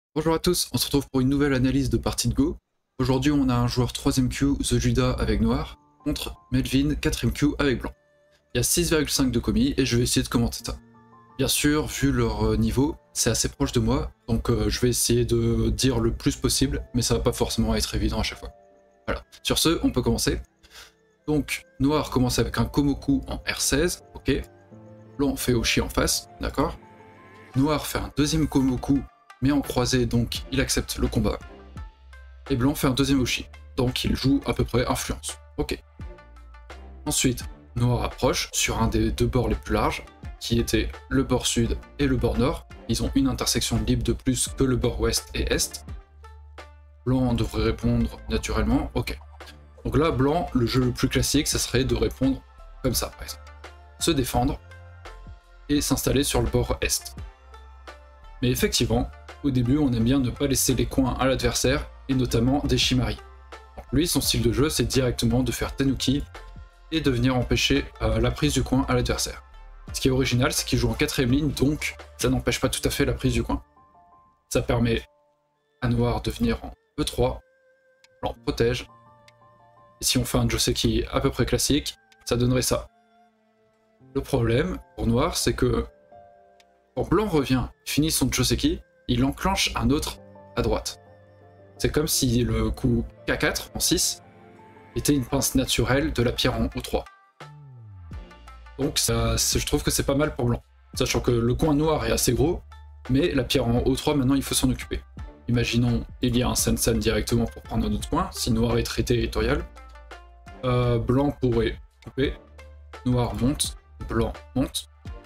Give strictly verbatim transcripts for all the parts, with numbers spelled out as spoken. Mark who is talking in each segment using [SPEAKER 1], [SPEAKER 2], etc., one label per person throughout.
[SPEAKER 1] Bonjour à tous, on se retrouve pour une nouvelle analyse de partie de Go. Aujourd'hui on a un joueur troisième Q, The Judah avec noir, contre Melvin, quatrième Q avec blanc. Il y a six virgule cinq de commis et je vais essayer de commenter ça. Bien sûr, vu leur niveau, c'est assez proche de moi, donc euh, je vais essayer de dire le plus possible, mais ça va pas forcément être évident à chaque fois. Voilà, sur ce, on peut commencer. Donc, noir commence avec un Komoku en R seize, ok. Blanc fait Oshi en face, d'accord. Noir fait un deuxième Komoku, mais en croisé, donc il accepte le combat. Et blanc fait un deuxième Oshi, donc il joue à peu près influence, ok. Ensuite, noir approche sur un des deux bords les plus larges, qui était le bord sud et le bord nord. Ils ont une intersection libre de plus que le bord ouest et est. Blanc devrait répondre naturellement, ok. Donc là, blanc, le jeu le plus classique, ça serait de répondre comme ça, par exemple. Se défendre et s'installer sur le bord est. Mais effectivement, au début, on aime bien ne pas laisser les coins à l'adversaire, et notamment des Shimari. Donc lui, son style de jeu, c'est directement de faire Tenuki et de venir empêcher euh, la prise du coin à l'adversaire. Ce qui est original, c'est qu'il joue en quatrième ligne, donc ça n'empêche pas tout à fait la prise du coin. Ça permet à noir de venir en E trois, blanc protège, et si on fait un Joseki à peu près classique, ça donnerait ça. Le problème pour noir, c'est que quand blanc revient, finit son Joseki, il enclenche un autre à droite. C'est comme si le coup K quatre en six était une pince naturelle de la pierre en O trois. Donc ça, je trouve que c'est pas mal pour blanc. Sachant que le coin noir est assez gros, mais la pierre en O trois, maintenant il faut s'en occuper. Imaginons, il y a un Sensen directement pour prendre un autre coin, si noir est très territorial. Euh, blanc pourrait couper, noir monte, blanc monte.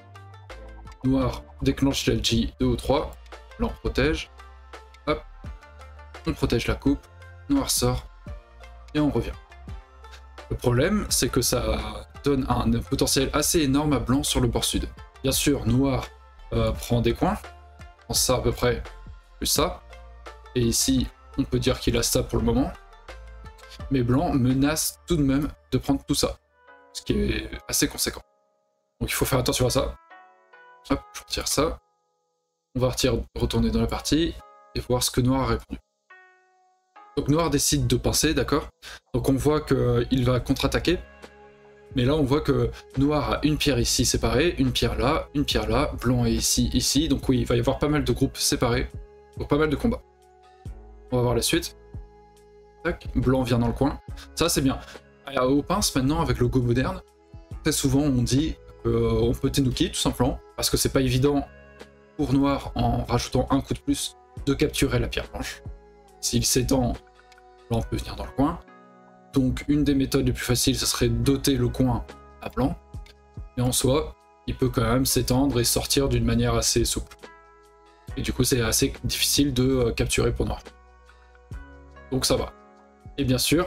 [SPEAKER 1] Noir déclenche l'L G de O trois, blanc protège. Hop, on protège la coupe, noir sort, et on revient. Le problème, c'est que ça donne un potentiel assez énorme à blanc sur le bord sud. Bien sûr, noir euh, prend des coins, prend ça à peu près, plus ça, et ici, on peut dire qu'il a ça pour le moment, mais blanc menace tout de même de prendre tout ça, ce qui est assez conséquent. Donc il faut faire attention à ça. Hop, je retire ça. On va retirer, retourner dans la partie et voir ce que noir a répondu. Donc noir décide de pincer, d'accord. Donc on voit qu'il va contre-attaquer. Mais là on voit que noir a une pierre ici séparée, une pierre là, une pierre là, blanc est ici, ici. Donc oui, il va y avoir pas mal de groupes séparés. Donc pas mal de combats. On va voir la suite. Tac, blanc vient dans le coin. Ça c'est bien. Au pince maintenant avec le Go moderne, très souvent on dit qu'on peut Tenuki tout simplement, parce que c'est pas évident pour noir en rajoutant un coup de plus de capturer la pierre blanche. S'il s'étend, blanc peut venir dans le coin. Donc une des méthodes les plus faciles, ce serait d'ôter le coin à blanc. Mais en soi, il peut quand même s'étendre et sortir d'une manière assez souple. Et du coup, c'est assez difficile de capturer pour noir. Donc ça va. Et bien sûr,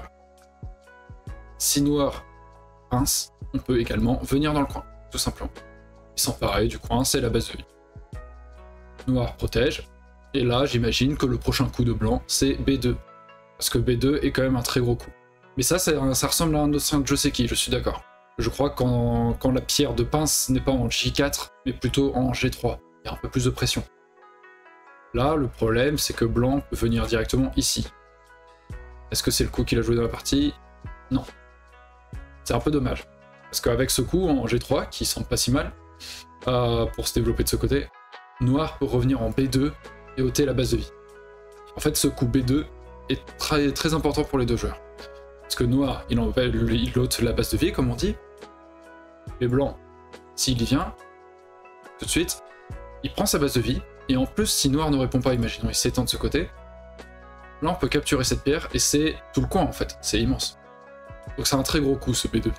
[SPEAKER 1] si noir pince, on peut également venir dans le coin, tout simplement. Et s'emparer du coin, c'est la base de vie. Noir protège. Et là, j'imagine que le prochain coup de blanc, c'est B deux. Parce que B deux est quand même un très gros coup. Mais ça, ça, ça ressemble à un autre Joseki, je suis d'accord. Je crois que quand, quand la pierre de pince n'est pas en J quatre, mais plutôt en G trois, il y a un peu plus de pression. Là, le problème, c'est que blanc peut venir directement ici. Est-ce que c'est le coup qu'il a joué dans la partie? Non. C'est un peu dommage. Parce qu'avec ce coup en G trois, qui semble pas si mal, euh, pour se développer de ce côté, noir peut revenir en B deux et ôter la base de vie. En fait, ce coup B deux est très, très important pour les deux joueurs. Parce que noir, il, en, il ôte la base de vie, comme on dit, et blanc, s'il y vient, tout de suite, il prend sa base de vie, et en plus, si noir ne répond pas, imaginons il s'étend de ce côté, blanc peut capturer cette pierre, et c'est tout le coin en fait, c'est immense. Donc c'est un très gros coup ce B deux.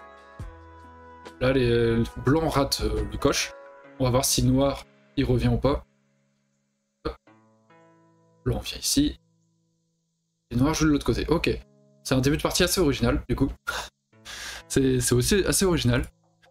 [SPEAKER 1] Là, les blancs ratent euh, le coche. On va voir si noir il revient ou pas. Hop. Blanc vient ici. Et noir joue de l'autre côté. Ok. C'est un début de partie assez original, du coup. C'est aussi assez original.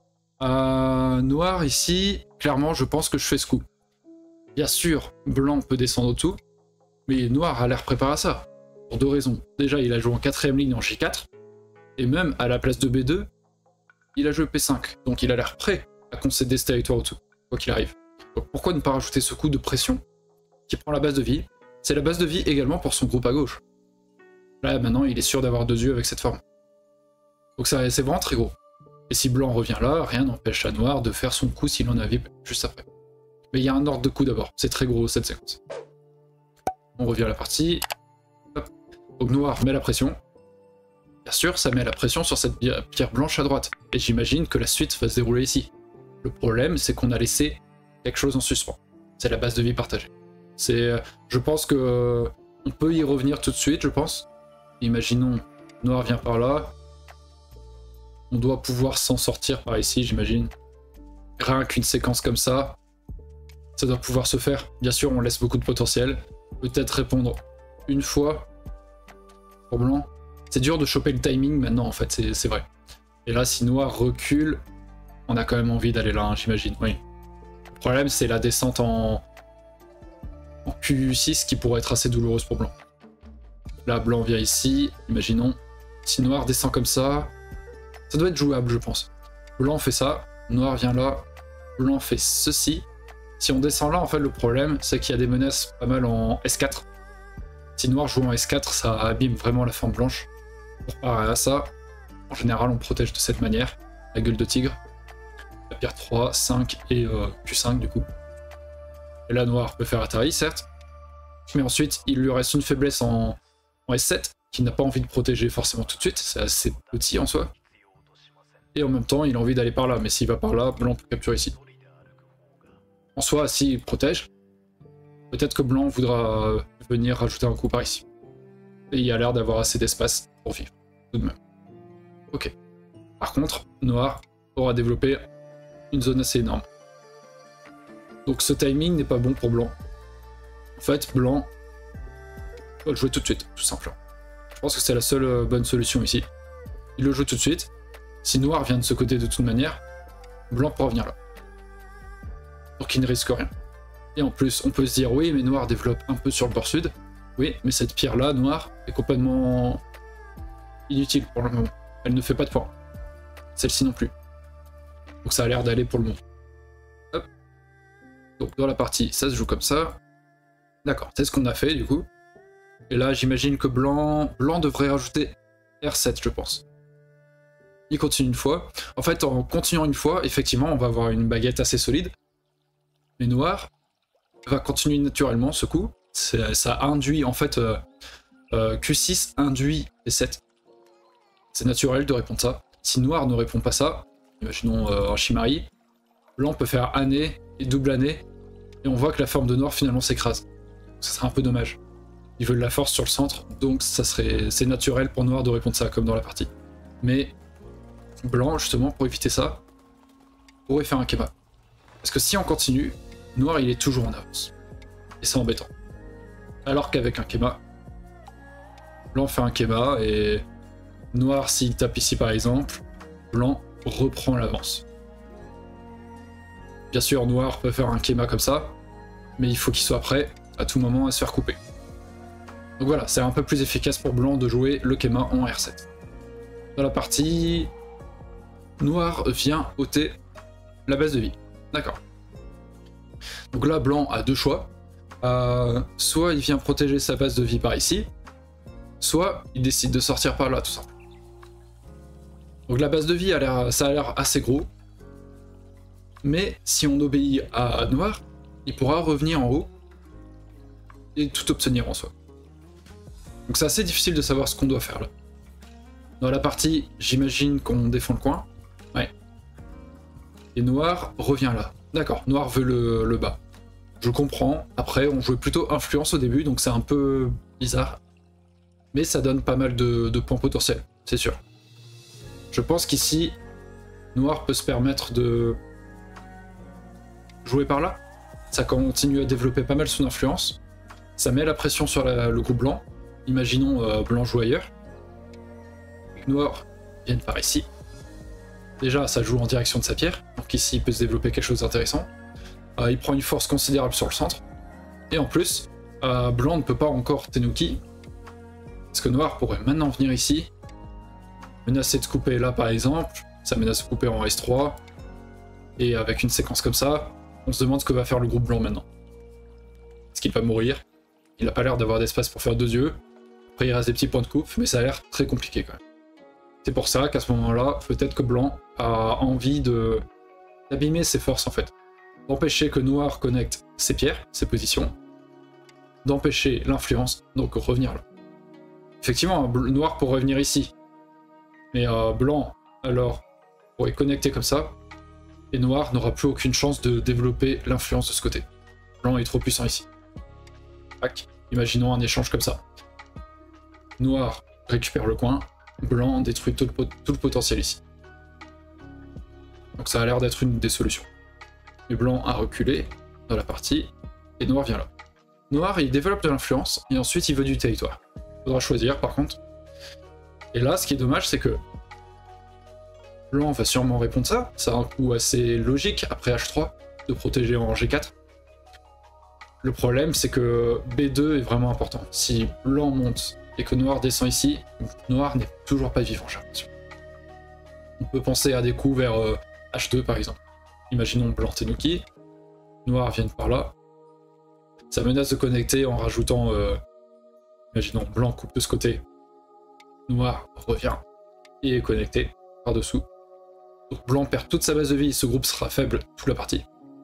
[SPEAKER 1] Euh, noir ici, clairement, je pense que je fais ce coup. Bien sûr, blanc peut descendre au-dessous, mais noir a l'air préparé à ça. Pour deux raisons. Déjà, il a joué en quatrième ligne en J quatre, et même à la place de B deux, il a joué P cinq, donc il a l'air prêt à concéder ce territoire au-dessous, quoi qu'il arrive. Donc pourquoi ne pas rajouter ce coup de pression qui prend la base de vie? C'est la base de vie également pour son groupe à gauche. Là, maintenant, il est sûr d'avoir deux yeux avec cette forme. Donc c'est vraiment très gros. Et si blanc revient là, rien n'empêche à noir de faire son coup s'il en avait juste après. Mais il y a un ordre de coup d'abord. C'est très gros cette séquence. On revient à la partie. Hop. Donc noir met la pression. Bien sûr, ça met la pression sur cette pierre blanche à droite. Et j'imagine que la suite va se dérouler ici. Le problème, c'est qu'on a laissé quelque chose en suspens. C'est la base de vie partagée. C'est, je pense que euh, on peut y revenir tout de suite, je pense. Imaginons, noir vient par là. On doit pouvoir s'en sortir par ici, j'imagine. Rien qu'une séquence comme ça, ça doit pouvoir se faire. Bien sûr, on laisse beaucoup de potentiel. Peut-être répondre une fois pour blanc. C'est dur de choper le timing maintenant, en fait, c'est vrai. Et là, si noir recule, on a quand même envie d'aller là, hein, j'imagine, oui. Le problème, c'est la descente en... en Q six qui pourrait être assez douloureuse pour blanc. Là, blanc vient ici, imaginons. Si noir descend comme ça, ça doit être jouable, je pense. Blanc fait ça, noir vient là, blanc fait ceci. Si on descend là, en fait, le problème, c'est qu'il y a des menaces pas mal en S quatre. Si noir joue en S quatre, ça abîme vraiment la forme blanche. Pour parer à ça, en général, on protège de cette manière. La gueule de tigre, la pierre trois, cinq et euh, Q cinq, du coup. Et là, noir peut faire Atari, certes. Mais ensuite, il lui reste une faiblesse en, en S sept, qu'il n'a pas envie de protéger forcément tout de suite. C'est assez petit en soi. Et en même temps, il a envie d'aller par là. Mais s'il va par là, blanc peut capturer ici. En soi, s'il protège, peut-être que blanc voudra venir rajouter un coup par ici. Et il y a l'air d'avoir assez d'espace pour vivre, tout de même. Ok. Par contre, noir aura développé une zone assez énorme. Donc ce timing n'est pas bon pour blanc. En fait, blanc va le jouer tout de suite, tout simplement. Je pense que c'est la seule bonne solution ici. Il le joue tout de suite. Si noir vient de ce côté de toute manière, blanc pourra venir là. Donc il ne risque rien. Et en plus, on peut se dire, oui, mais noir développe un peu sur le bord sud. Oui, mais cette pierre-là, noir, est complètement inutile pour le moment. Elle ne fait pas de points. Celle-ci non plus. Donc ça a l'air d'aller pour le moment. Hop. Donc dans la partie, ça se joue comme ça. D'accord, c'est ce qu'on a fait du coup. Et là, j'imagine que blanc... blanc devrait rajouter R sept, je pense. Il continue une fois. En fait, en continuant une fois, effectivement, on va avoir une baguette assez solide. Mais noir va continuer naturellement ce coup. Ça induit, en fait, euh, euh, Q six induit P sept. C'est naturel de répondre ça. Si noir ne répond pas ça, imaginons euh, un Shimari, blanc peut faire année et double année, et on voit que la forme de noir finalement s'écrase. Ça serait un peu dommage. Ils veulent la force sur le centre, donc ça serait, c'est naturel pour noir de répondre ça, comme dans la partie. Mais blanc, justement, pour éviter ça, pourrait faire un Kema. Parce que si on continue, noir il est toujours en avance. Et c'est embêtant. Alors qu'avec un Kema, blanc fait un Kema, et noir s'il tape ici par exemple, blanc reprend l'avance. Bien sûr, noir peut faire un Kema comme ça, mais il faut qu'il soit prêt à tout moment à se faire couper. Donc voilà, c'est un peu plus efficace pour blanc de jouer le Kema en R sept. Dans la partie, noir vient ôter la base de vie. D'accord. Donc là, blanc a deux choix. Euh, soit il vient protéger sa base de vie par ici, soit il décide de sortir par là, tout simplement. Donc la base de vie, a l'air, ça a l'air assez gros. Mais si on obéit à noir, il pourra revenir en haut et tout obtenir en soi. Donc c'est assez difficile de savoir ce qu'on doit faire là. Dans la partie, j'imagine qu'on défend le coin. Ouais. Et noir revient là. D'accord, noir veut le, le bas. Je comprends. Après, on jouait plutôt influence au début, donc c'est un peu bizarre. Mais ça donne pas mal de, de points potentiels, c'est sûr. Je pense qu'ici, noir peut se permettre de jouer par là. Ça continue à développer pas mal son influence. Ça met la pression sur la, le groupe blanc. Imaginons euh, blanc joue ailleurs. Noir vient par ici. Déjà, ça joue en direction de sa pierre. Donc ici, il peut se développer quelque chose d'intéressant. Euh, il prend une force considérable sur le centre. Et en plus, euh, blanc ne peut pas encore Tenuki. Parce que noir pourrait maintenant venir ici. Menacer de couper là, par exemple. Ça menace de couper en S trois. Et avec une séquence comme ça, on se demande ce que va faire le groupe blanc maintenant. Est-ce qu'il va mourir? il a pas l'air d'avoir d'espace pour faire deux yeux. Après il reste des petits points de coupe, mais ça a l'air très compliqué quand même. C'est pour ça qu'à ce moment-là, peut-être que blanc a envie de d'abîmer ses forces en fait. D'empêcher que noir connecte ses pierres, ses positions, d'empêcher l'influence, donc revenir là. Effectivement, noir pour revenir ici, mais euh, blanc alors pourrait connecter comme ça, et noir n'aura plus aucune chance de développer l'influence de ce côté. Blanc est trop puissant ici. Tac. Imaginons un échange comme ça. Noir récupère le coin, blanc détruit tout le, pot tout le potentiel ici. Donc ça a l'air d'être une des solutions. Mais blanc a reculé dans la partie, et noir vient là. Noir, il développe de l'influence, et ensuite il veut du territoire. Faudra choisir par contre. Et là, ce qui est dommage, c'est que blanc va sûrement répondre ça. Ça a un coup assez logique après H trois de protéger en G quatre. Le problème, c'est que B deux est vraiment important. Si blanc monte et que noir descend ici, noir n'est toujours pas vivant, j'ai l'impression. On peut penser à des coups vers euh, H deux par exemple. Imaginons blanc Tenuki, noir vienne par là. Ça menace de connecter en rajoutant... Euh, imaginons blanc coupe de ce côté, noir revient et est connecté par-dessous. Donc blanc perd toute sa base de vie, ce groupe sera faible toute la partie.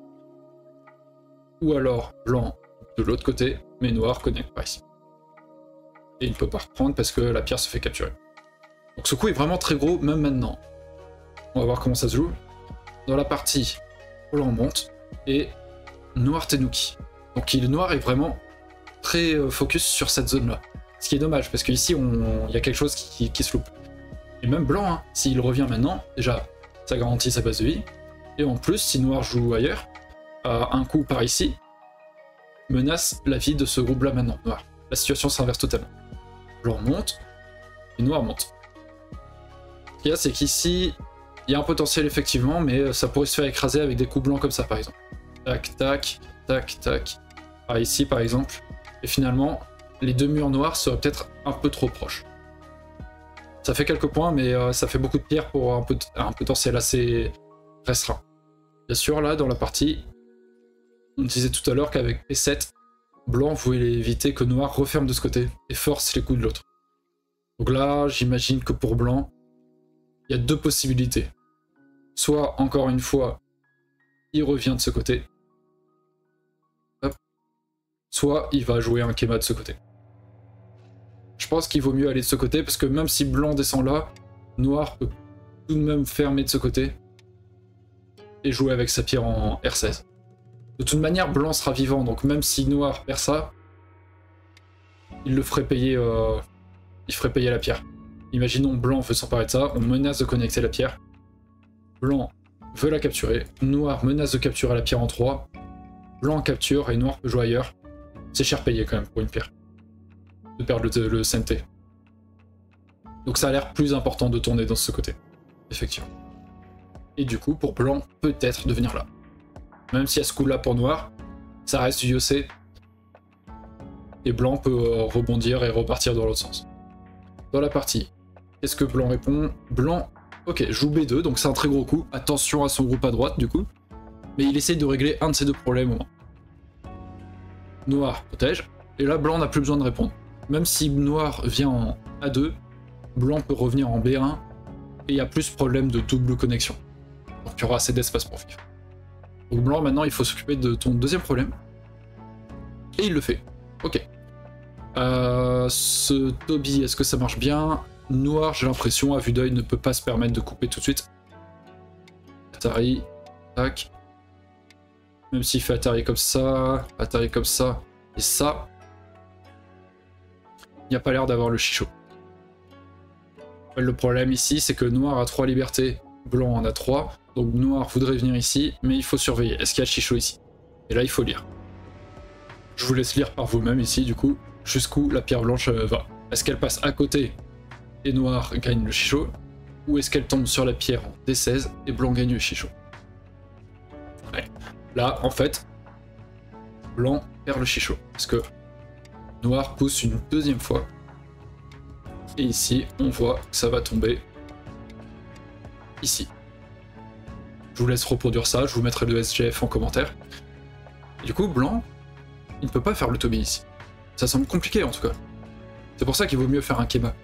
[SPEAKER 1] Ou alors blanc de l'autre côté, mais noir connecte par ici. Et il ne peut pas reprendre parce que la pierre se fait capturer. Donc ce coup est vraiment très gros, même maintenant. On va voir comment ça se joue. Dans la partie, blanc monte, et noir Tenuki. Donc il noir est vraiment très focus sur cette zone-là. Ce qui est dommage, parce qu'ici, il y a quelque chose qui, qui se loupe. Et même blanc, hein, s'il revient maintenant, déjà, ça garantit sa base de vie. Et en plus, si noir joue ailleurs, euh, un coup par ici, menace la vie de ce groupe-là maintenant, noir. La situation s'inverse totalement. Blanc monte, et noir monte. Ce qu'il y a, c'est qu'ici, il y a un potentiel effectivement, mais ça pourrait se faire écraser avec des coups blancs comme ça, par exemple. Tac, tac, tac, tac. Ah, ici, par exemple. Et finalement, les deux murs noirs seraient peut-être un peu trop proches. Ça fait quelques points, mais euh, ça fait beaucoup de pierres pour un, pot un potentiel assez restreint. Bien sûr, là, dans la partie, on disait tout à l'heure qu'avec P sept, blanc voulait éviter que noir referme de ce côté et force les coups de l'autre. Donc là, j'imagine que pour blanc, il y a deux possibilités. Soit, encore une fois, il revient de ce côté, hop. Soit il va jouer un Kema de ce côté. Je pense qu'il vaut mieux aller de ce côté, parce que même si blanc descend là, noir peut tout de même fermer de ce côté et jouer avec sa pierre en R seize. De toute manière, blanc sera vivant, donc même si noir perd ça, il le ferait payer, euh, il ferait payer la pierre. Imaginons blanc veut s'emparer de ça, on menace de connecter la pierre. Blanc veut la capturer, noir menace de capturer la pierre en trois, blanc capture et noir peut jouer ailleurs. C'est cher payé quand même pour une pierre. De perdre le, le C N T. Donc ça a l'air plus important de tourner dans ce côté. Effectivement. Et du coup, pour blanc, peut-être de venir là. Même s'il y a ce coup-là pour noir, ça reste du Yosei. Et blanc peut euh, rebondir et repartir dans l'autre sens. Dans la partie, qu'est-ce que blanc répond? Blanc, ok, joue B deux, donc c'est un très gros coup. Attention à son groupe à droite, du coup. Mais il essaye de régler un de ces deux problèmes au moins. Noir protège, et là, blanc n'a plus besoin de répondre. Même si noir vient en A deux, blanc peut revenir en B un, et il y a plus problème de double connexion. Donc il y aura assez d'espace pour vivre. Donc blanc, maintenant, il faut s'occuper de ton deuxième problème. Et il le fait. Ok. Euh, ce Toby, est-ce que ça marche bien? Noir, j'ai l'impression, à vue d'œil, ne peut pas se permettre de couper tout de suite. Atari, tac. Même s'il fait Atari comme ça, Atari comme ça, et ça, il n'y a pas l'air d'avoir le chichot. Le problème ici, c'est que noir a trois libertés, blanc en a trois, donc noir voudrait venir ici, mais il faut surveiller. Est-ce qu'il y a le chichot ici? Et là, il faut lire. Je vous laisse lire par vous-même ici, du coup, jusqu'où la pierre blanche va. Est-ce qu'elle passe à côté et noir gagne le chichot, ou est-ce qu'elle tombe sur la pierre en D seize et blanc gagne le chichot? Ouais. Là, en fait, blanc perd le chichot, parce que noir pousse une deuxième fois, et ici, on voit que ça va tomber ici. Je vous laisse reproduire ça, je vous mettrai le S G F en commentaire. Et du coup, blanc, il ne peut pas faire le Toby ici. Ça semble compliqué en tout cas. C'est pour ça qu'il vaut mieux faire un Kema.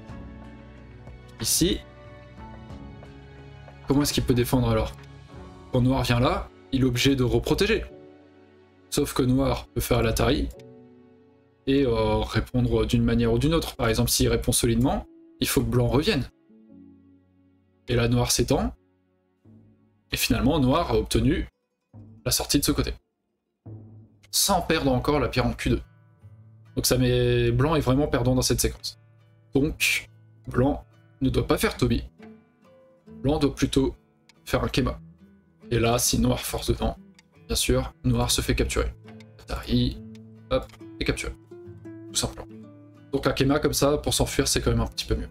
[SPEAKER 1] Ici. Comment est-ce qu'il peut défendre alors? Quand Noir vient là, il est obligé de reprotéger. Sauf que Noir peut faire l'Atari et euh, répondre d'une manière ou d'une autre. Par exemple, s'il répond solidement, il faut que Blanc revienne. Et là, Noir s'étend. Et finalement, Noir a obtenu la sortie de ce côté. Sans perdre encore la pierre en Q deux. Donc ça met... Blanc est vraiment perdant dans cette séquence. Donc, Blanc ne doit pas faire Toby. Blanc doit plutôt faire un Kema. Et là, si Noir force dedans, bien sûr, Noir se fait capturer. Atari, hop, et capturé. Tout simplement. Donc un Kema comme ça, pour s'enfuir, c'est quand même un petit peu mieux.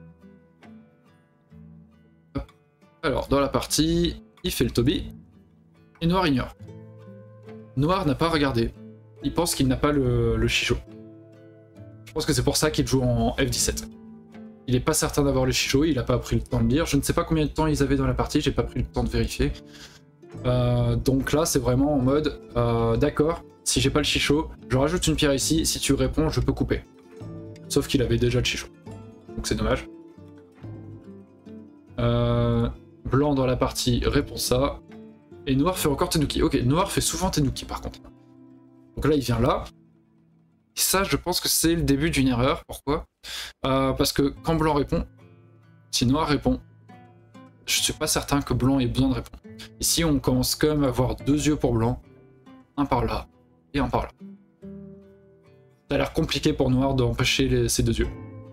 [SPEAKER 1] Hop. Alors, dans la partie, il fait le Toby, et Noir ignore. Noir n'a pas regardé. Il pense qu'il n'a pas le, le Shisho. Je pense que c'est pour ça qu'il joue en F dix-sept. Il n'est pas certain d'avoir le Shisho, il n'a pas pris le temps de lire. Je ne sais pas combien de temps ils avaient dans la partie, j'ai pas pris le temps de vérifier. Euh, donc là, c'est vraiment en mode, euh, d'accord, si j'ai pas le Shisho, je rajoute une pierre ici, si tu réponds, je peux couper. Sauf qu'il avait déjà le Shisho. Donc c'est dommage. Euh, Blanc dans la partie répond ça. Et Noir fait encore Tenuki. Ok, Noir fait souvent Tenuki par contre. Donc là, il vient là. Et ça, je pense que c'est le début d'une erreur. Pourquoi? euh, Parce que quand Blanc répond, si Noir répond, je suis pas certain que Blanc ait besoin de répondre. Ici, on commence quand même à avoir deux yeux pour Blanc. Un par là et un par là. Ça a l'air compliqué pour Noir d'empêcher les... ces deux yeux.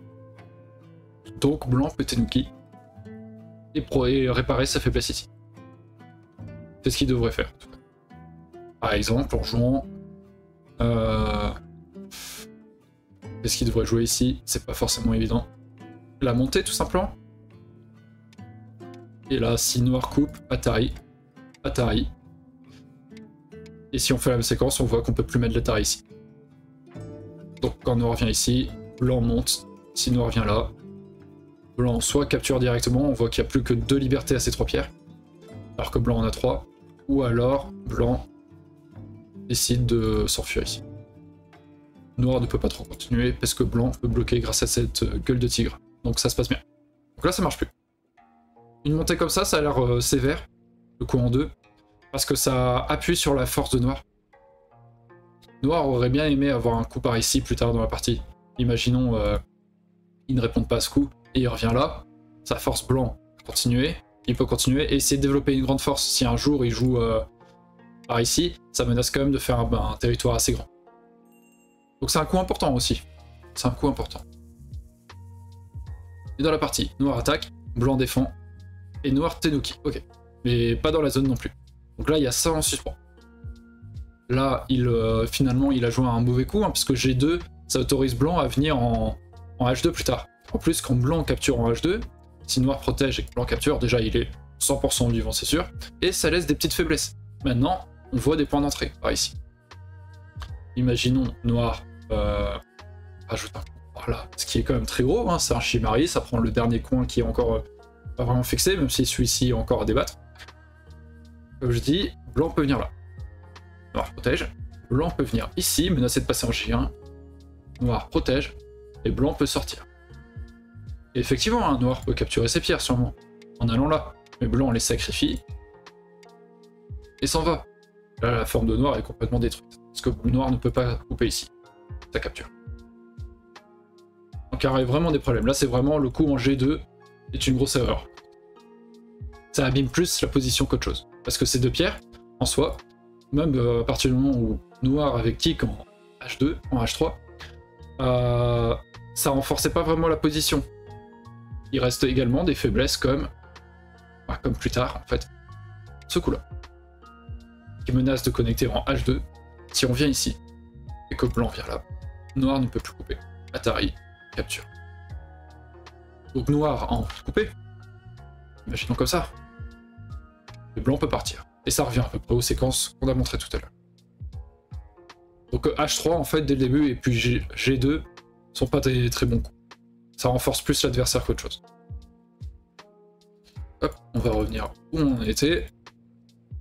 [SPEAKER 1] Donc Blanc peut Tenuki. Et, pro... et réparer sa faiblesse ici. C'est ce qu'il devrait faire. En tout cas. Par exemple, en jouant... Euh... Qu'est-ce qu'il devrait jouer ici? C'est pas forcément évident. La montée, tout simplement. Et là, si Noir coupe, Atari. Atari. Et si on fait la même séquence, on voit qu'on peut plus mettre l'Atari ici. Donc quand Noir vient ici, Blanc monte. Si Noir vient là, Blanc soit capture directement, on voit qu'il n'y a plus que deux libertés à ces trois pierres. Alors que Blanc en a trois. Ou alors, Blanc décide de s'enfuir ici. Noir ne peut pas trop continuer parce que Blanc peut bloquer grâce à cette gueule de tigre. Donc ça se passe bien. Donc là, ça marche plus. Une montée comme ça, ça a l'air euh, sévère, le coup en deux, parce que ça appuie sur la force de Noir. Noir aurait bien aimé avoir un coup par ici plus tard dans la partie. Imaginons, euh, il ne répond pas à ce coup, et il revient là, ça force Blanc à continuer, il peut continuer et essayer de développer une grande force. Si un jour il joue euh, par ici, ça menace quand même de faire un, ben, un territoire assez grand. Donc c'est un coup important aussi, c'est un coup important. Et dans la partie, Noir attaque, Blanc défend, et Noir Tenuki, ok. Mais pas dans la zone non plus. Donc là, il y a ça en suspens. Là, il, euh, finalement, il a joué un mauvais coup, hein, puisque G deux, ça autorise Blanc à venir en, en H deux plus tard. En plus, quand Blanc capture en H deux, si Noir protège et que Blanc capture, déjà, il est cent pour cent vivant, c'est sûr. Et ça laisse des petites faiblesses. Maintenant, on voit des points d'entrée, par ici. Imaginons Noir euh, rajoute un coup par là, ce qui est quand même très gros, hein, c'est un Shimari, ça prend le dernier coin qui est encore... Euh, pas vraiment fixé, même si celui-ci est encore à débattre. Comme je dis, Blanc peut venir là. Noir protège. Blanc peut venir ici, menacer de passer en J un. Noir protège. Et Blanc peut sortir. Et effectivement, hein, Noir peut capturer ses pierres sûrement, en allant là. Mais Blanc les sacrifie. Et s'en va. Là, la forme de Noir est complètement détruite. Parce que Noir ne peut pas couper ici. Ça capture. Donc il y aurait vraiment des problèmes. Là, c'est vraiment le coup en G deux. C'est une grosse erreur. Ça abîme plus la position qu'autre chose. Parce que ces deux pierres, en soi, même euh, à partir du moment où Noir avait kick en H deux, en H trois, euh, ça renforçait pas vraiment la position. Il reste également des faiblesses comme, bah, comme plus tard en fait, ce coup-là, qui menace de connecter en H deux. Si on vient ici, et que Blanc vient là, Noir ne peut plus couper. Atari, capture. Donc Noir en coupé, imaginons comme ça, le Blanc peut partir. Et ça revient à peu près aux séquences qu'on a montrées tout à l'heure. Donc H trois en fait dès le début et puis G deux sont pas des très bons coups. Ça renforce plus l'adversaire qu'autre chose. Hop, on va revenir où on était.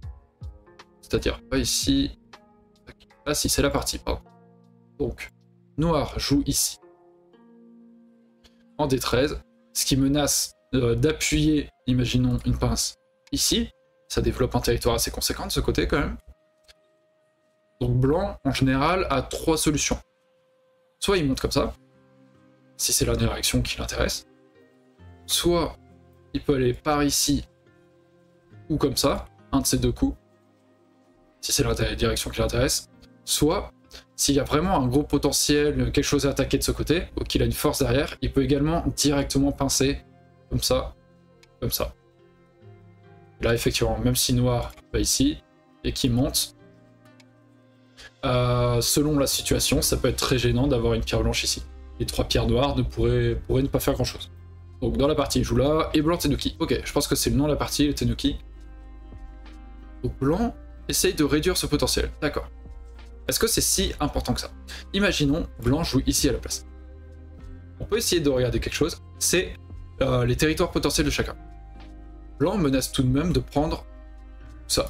[SPEAKER 1] C'est-à-dire pas ici. Ah si, c'est la partie, pardon. Donc, Noir joue ici en D treize, ce qui menace euh, d'appuyer, imaginons, une pince ici. Ça développe un territoire assez conséquent de ce côté quand même. Donc blanc, en général, a trois solutions. Soit il monte comme ça, si c'est la direction qui l'intéresse. Soit il peut aller par ici, ou comme ça, un de ces deux coups, si c'est la direction qui l'intéresse. Soit, s'il y a vraiment un gros potentiel, quelque chose à attaquer de ce côté, ou qu'il a une force derrière, il peut également directement pincer, comme ça, comme ça. Là, effectivement, même si noir va ici, et qu'il monte, euh, selon la situation, ça peut être très gênant d'avoir une pierre blanche ici. Les trois pierres noires ne pourraient, pourraient ne pas faire grand-chose. Donc dans la partie, il joue là, et blanc Tenuki. Ok, je pense que c'est le nom de la partie, le Tenuki. Donc blanc essaye de réduire ce potentiel, d'accord. Est-ce que c'est si important que ça? Imaginons, blanc joue ici à la place. On peut essayer de regarder quelque chose, c'est euh, les territoires potentiels de chacun. Blanc menace tout de même de prendre ça.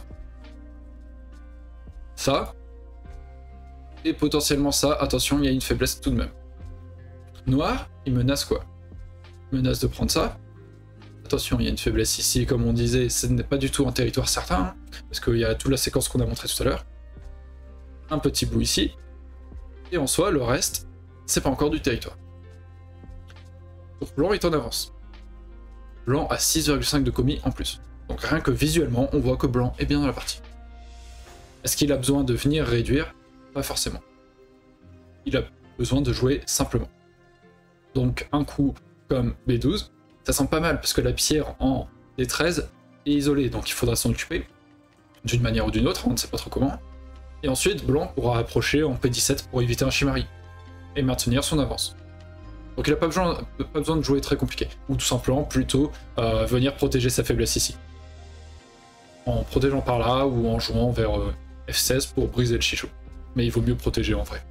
[SPEAKER 1] Ça. Et potentiellement ça, attention, il y a une faiblesse tout de même. Noir, il menace quoi? Il menace de prendre ça. Attention, il y a une faiblesse ici, comme on disait, ce n'est pas du tout un territoire certain, hein, parce qu'il y a toute la séquence qu'on a montrée tout à l'heure. Un petit bout ici, et en soi, le reste, c'est pas encore du territoire. Donc blanc est en avance. Blanc a six virgule cinq de commis en plus. Donc rien que visuellement, on voit que blanc est bien dans la partie. Est-ce qu'il a besoin de venir réduire? Pas forcément. Il a besoin de jouer simplement. Donc un coup comme B douze, ça sent pas mal, parce que la pierre en D treize est isolée, donc il faudra s'en occuper, d'une manière ou d'une autre, on ne sait pas trop comment. Et ensuite, blanc pourra approcher en P dix-sept pour éviter un Shimari, et maintenir son avance. Donc il n'a pas besoin, pas besoin de jouer très compliqué, ou tout simplement plutôt euh, venir protéger sa faiblesse ici. En protégeant par là, ou en jouant vers euh, F seize pour briser le chichot. Mais il vaut mieux protéger en vrai.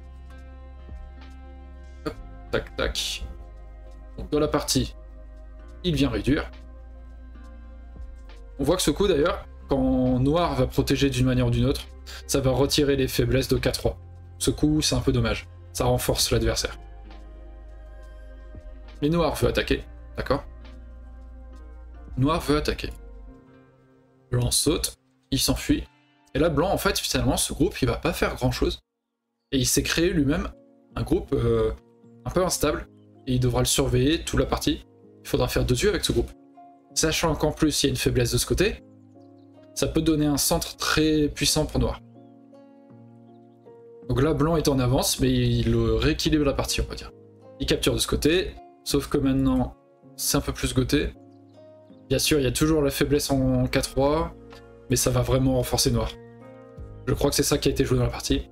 [SPEAKER 1] Hop, tac tac. Donc dans la partie, il vient réduire. On voit que ce coup d'ailleurs, quand noir va protéger d'une manière ou d'une autre, ça va retirer les faiblesses de K trois. Ce coup, c'est un peu dommage. Ça renforce l'adversaire. Mais noir veut attaquer, d'accord? Noir veut attaquer. Blanc saute, il s'enfuit. Et là, blanc, en fait, finalement, ce groupe, il va pas faire grand-chose. Et il s'est créé lui-même un groupe euh, un peu instable. Et il devra le surveiller toute la partie. Il faudra faire deux yeux avec ce groupe. Sachant qu'en plus, il y a une faiblesse de ce côté, ça peut donner un centre très puissant pour noir. Donc là, blanc est en avance, mais il rééquilibre la partie, on va dire. Il capture de ce côté, sauf que maintenant, c'est un peu plus goté. Bien sûr, il y a toujours la faiblesse en K trois, mais ça va vraiment renforcer noir. Je crois que c'est ça qui a été joué dans la partie.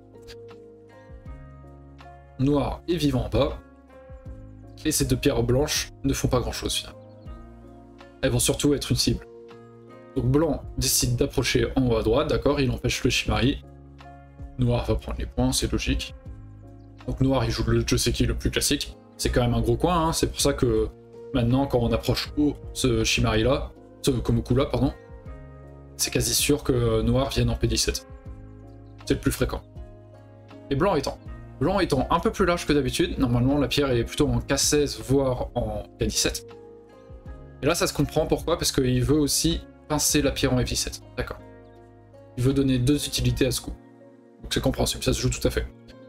[SPEAKER 1] Noir est vivant en bas, et ces deux pierres blanches ne font pas grand-chose finalement. Elles vont surtout être une cible. Donc blanc décide d'approcher en haut à droite, d'accord, il empêche le Shimari. Noir va prendre les points, c'est logique. Donc noir il joue le je sais qui le plus classique. C'est quand même un gros coin, hein. C'est pour ça que maintenant quand on approche haut ce Shimari là, ce Komoku là, pardon, c'est quasi sûr que noir vienne en P dix-sept. C'est le plus fréquent. Et blanc étant. Blanc étant un peu plus large que d'habitude, normalement la pierre elle est plutôt en K seize voire en K dix-sept. Et là ça se comprend pourquoi, parce qu'il veut aussi pincer la pierre en F dix-sept, d'accord. Il veut donner deux utilités à ce coup. Donc c'est compréhensible, ça se joue tout à fait.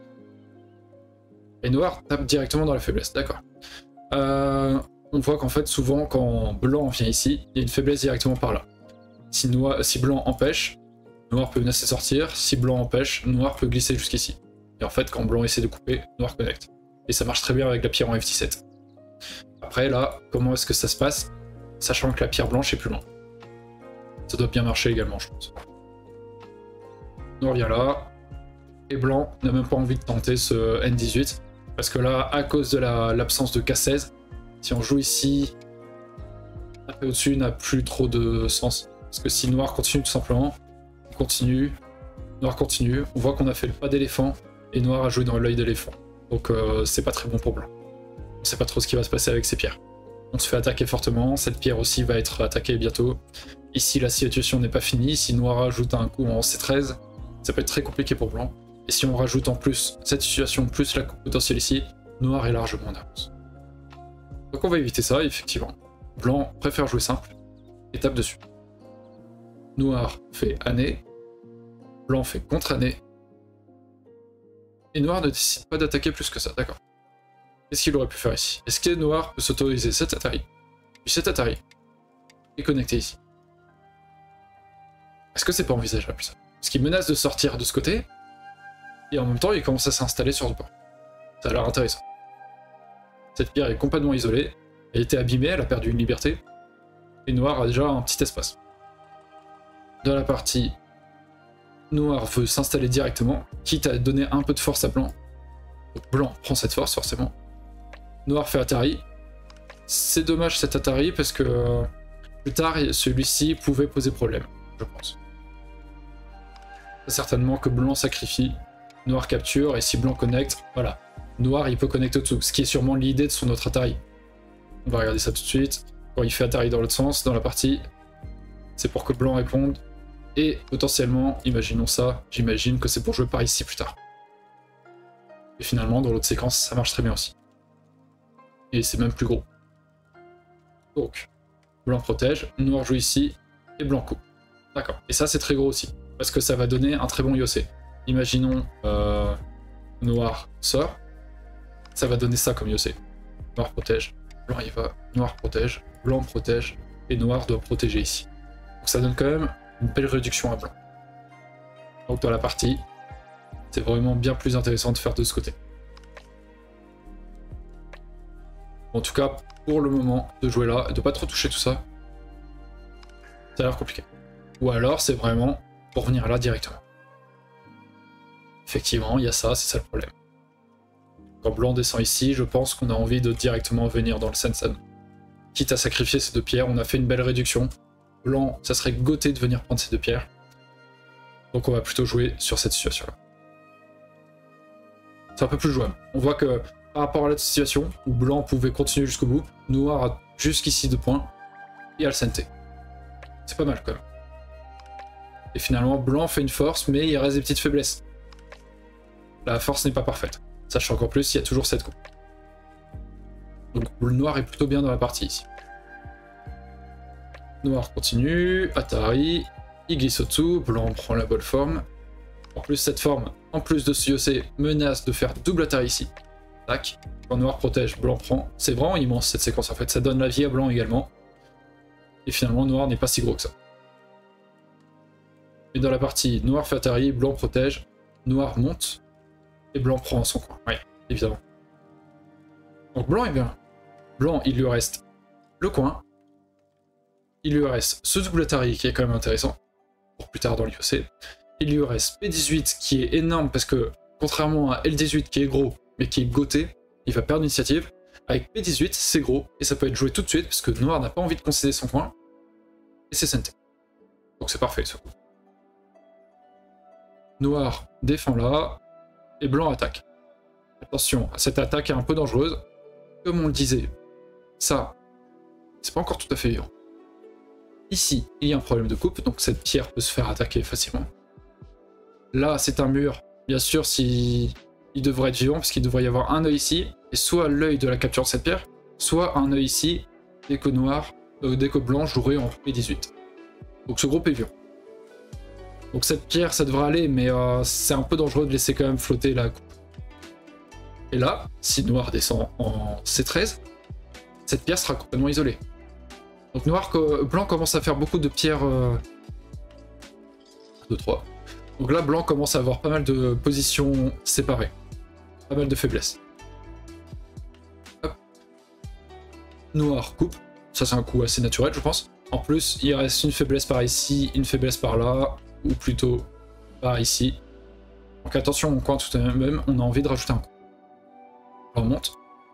[SPEAKER 1] Et noir tape directement dans la faiblesse, d'accord. Euh, on voit qu'en fait souvent quand blanc vient ici, il y a une faiblesse directement par là. Si, noir, si blanc empêche, noir peut menacer sortir, si blanc empêche, noir peut glisser jusqu'ici. Et en fait quand blanc essaie de couper, noir connecte. Et ça marche très bien avec la pierre en F dix-sept. Après là, comment est-ce que ça se passe, sachant que la pierre blanche est plus loin. Ça doit bien marcher également, je pense. Noir vient là, et blanc n'a même pas envie de tenter ce N dix-huit, parce que là, à cause de l'absence la, de K seize, si on joue ici, taper au-dessus n'a plus trop de sens. Parce que si noir continue tout simplement, on continue, noir continue, on voit qu'on a fait le pas d'éléphant, et noir a joué dans l'œil d'éléphant. Donc euh, c'est pas très bon pour blanc. On sait pas trop ce qui va se passer avec ces pierres. On se fait attaquer fortement, cette pierre aussi va être attaquée bientôt. Ici la situation n'est pas finie, si noir ajoute un coup en C treize, ça peut être très compliqué pour blanc. Et si on rajoute en plus cette situation, plus la coupe potentielle ici, noir est largement en avance. Donc on va éviter ça, effectivement. Blanc préfère jouer simple et tape dessus. Noir fait année, blanc fait contre-année, et noir ne décide pas d'attaquer plus que ça, d'accord. Qu'est-ce qu'il aurait pu faire ici? Est-ce que noir peut s'autoriser cet Atari, puis cet Atari, et connecter ici? Est-ce que c'est pas envisageable ça? Parce qu'il menace de sortir de ce côté, et en même temps il commence à s'installer sur le port. Ça a l'air intéressant. Cette pierre est complètement isolée, elle était abîmée, elle a perdu une liberté, et noir a déjà un petit espace. Dans la partie, noir veut s'installer directement, quitte à donner un peu de force à blanc. Donc blanc prend cette force forcément. Noir fait Atari. C'est dommage cet Atari parce que euh, plus tard celui-ci pouvait poser problème, je pense. Certainement que blanc sacrifie, noir capture, et si blanc connecte, voilà. Noir il peut connecter au-dessous, ce qui est sûrement l'idée de son autre Atari. On va regarder ça tout de suite. Quand il fait Atari dans l'autre sens, dans la partie, c'est pour que blanc réponde. Et potentiellement, imaginons ça, j'imagine que c'est pour jouer par ici plus tard. Et finalement, dans l'autre séquence, ça marche très bien aussi. Et c'est même plus gros. Donc, blanc protège, noir joue ici, et blanc coupe. D'accord. Et ça, c'est très gros aussi, parce que ça va donner un très bon Yosei. Imaginons, euh, noir sort, ça va donner ça comme Yosei. Noir protège, blanc y va, noir protège, blanc protège, et noir doit protéger ici. Donc ça donne quand même une belle réduction à blanc. Donc dans la partie, c'est vraiment bien plus intéressant de faire de ce côté. En tout cas, pour le moment, de jouer là, et de pas trop toucher tout ça, ça a l'air compliqué. Ou alors, c'est vraiment pour venir là directement. Effectivement, il y a ça, c'est ça le problème. Quand blanc descend ici, je pense qu'on a envie de directement venir dans le Sensen. Quitte à sacrifier ces deux pierres, on a fait une belle réduction. Blanc, ça serait goté de venir prendre ces deux pierres. Donc on va plutôt jouer sur cette situation-là. C'est un peu plus jouable. On voit que par rapport à la situation, où blanc pouvait continuer jusqu'au bout, noir a jusqu'ici deux points, et Al-Sente. C'est pas mal quand même. Et finalement, blanc fait une force, mais il reste des petites faiblesses. La force n'est pas parfaite. Sachant qu'en plus, il y a toujours cette coupe. Donc le noir est plutôt bien dans la partie ici. Noir continue, Atari, il glisse au-dessous, blanc prend la bonne forme. En plus, cette forme, en plus de ce Yosei, menace de faire double Atari ici. Tac. Quand noir protège, blanc prend. C'est vraiment immense cette séquence en fait, ça donne la vie à blanc également. Et finalement, noir n'est pas si gros que ça. Et dans la partie, noir fait Atari, blanc protège, noir monte, et blanc prend son coin. Oui, évidemment. Donc blanc est bien. Blanc, il lui reste le coin. Il lui reste ce double Atari qui est quand même intéressant, pour plus tard dans l'I O C. Il lui reste P dix-huit qui est énorme parce que, contrairement à L dix-huit qui est gros, mais qui est goté, il va perdre l'initiative. Avec P dix-huit, c'est gros, et ça peut être joué tout de suite, parce que noir n'a pas envie de concéder son coin, et c'est Sente. Donc c'est parfait, ce coup. Noir défend là, et blanc attaque. Attention, cette attaque est un peu dangereuse. Comme on le disait, ça, c'est pas encore tout à fait vivant. Ici, il y a un problème de coupe, donc cette pierre peut se faire attaquer facilement. Là, c'est un mur. Bien sûr, si... il devrait être vivant, parce qu'il devrait y avoir un œil ici, et soit l'œil de la capture de cette pierre, soit un œil ici, dès que noir, euh, dès que blanc jouerait en P dix-huit. Donc ce groupe est vivant. Donc cette pierre, ça devrait aller, mais euh, c'est un peu dangereux de laisser quand même flotter la coupe. Et là, si noir descend en C treize, cette pierre sera complètement isolée. Donc noir, blanc commence à faire beaucoup de pierres... Euh... deux, trois. Donc là, blanc commence à avoir pas mal de positions séparées. Pas mal de faiblesses. Hop. Noir coupe. Ça, c'est un coup assez naturel, je pense. En plus, il reste une faiblesse par ici, une faiblesse par là, ou plutôt par ici. Donc attention, au coin tout de même, on a envie de rajouter un coup. On monte.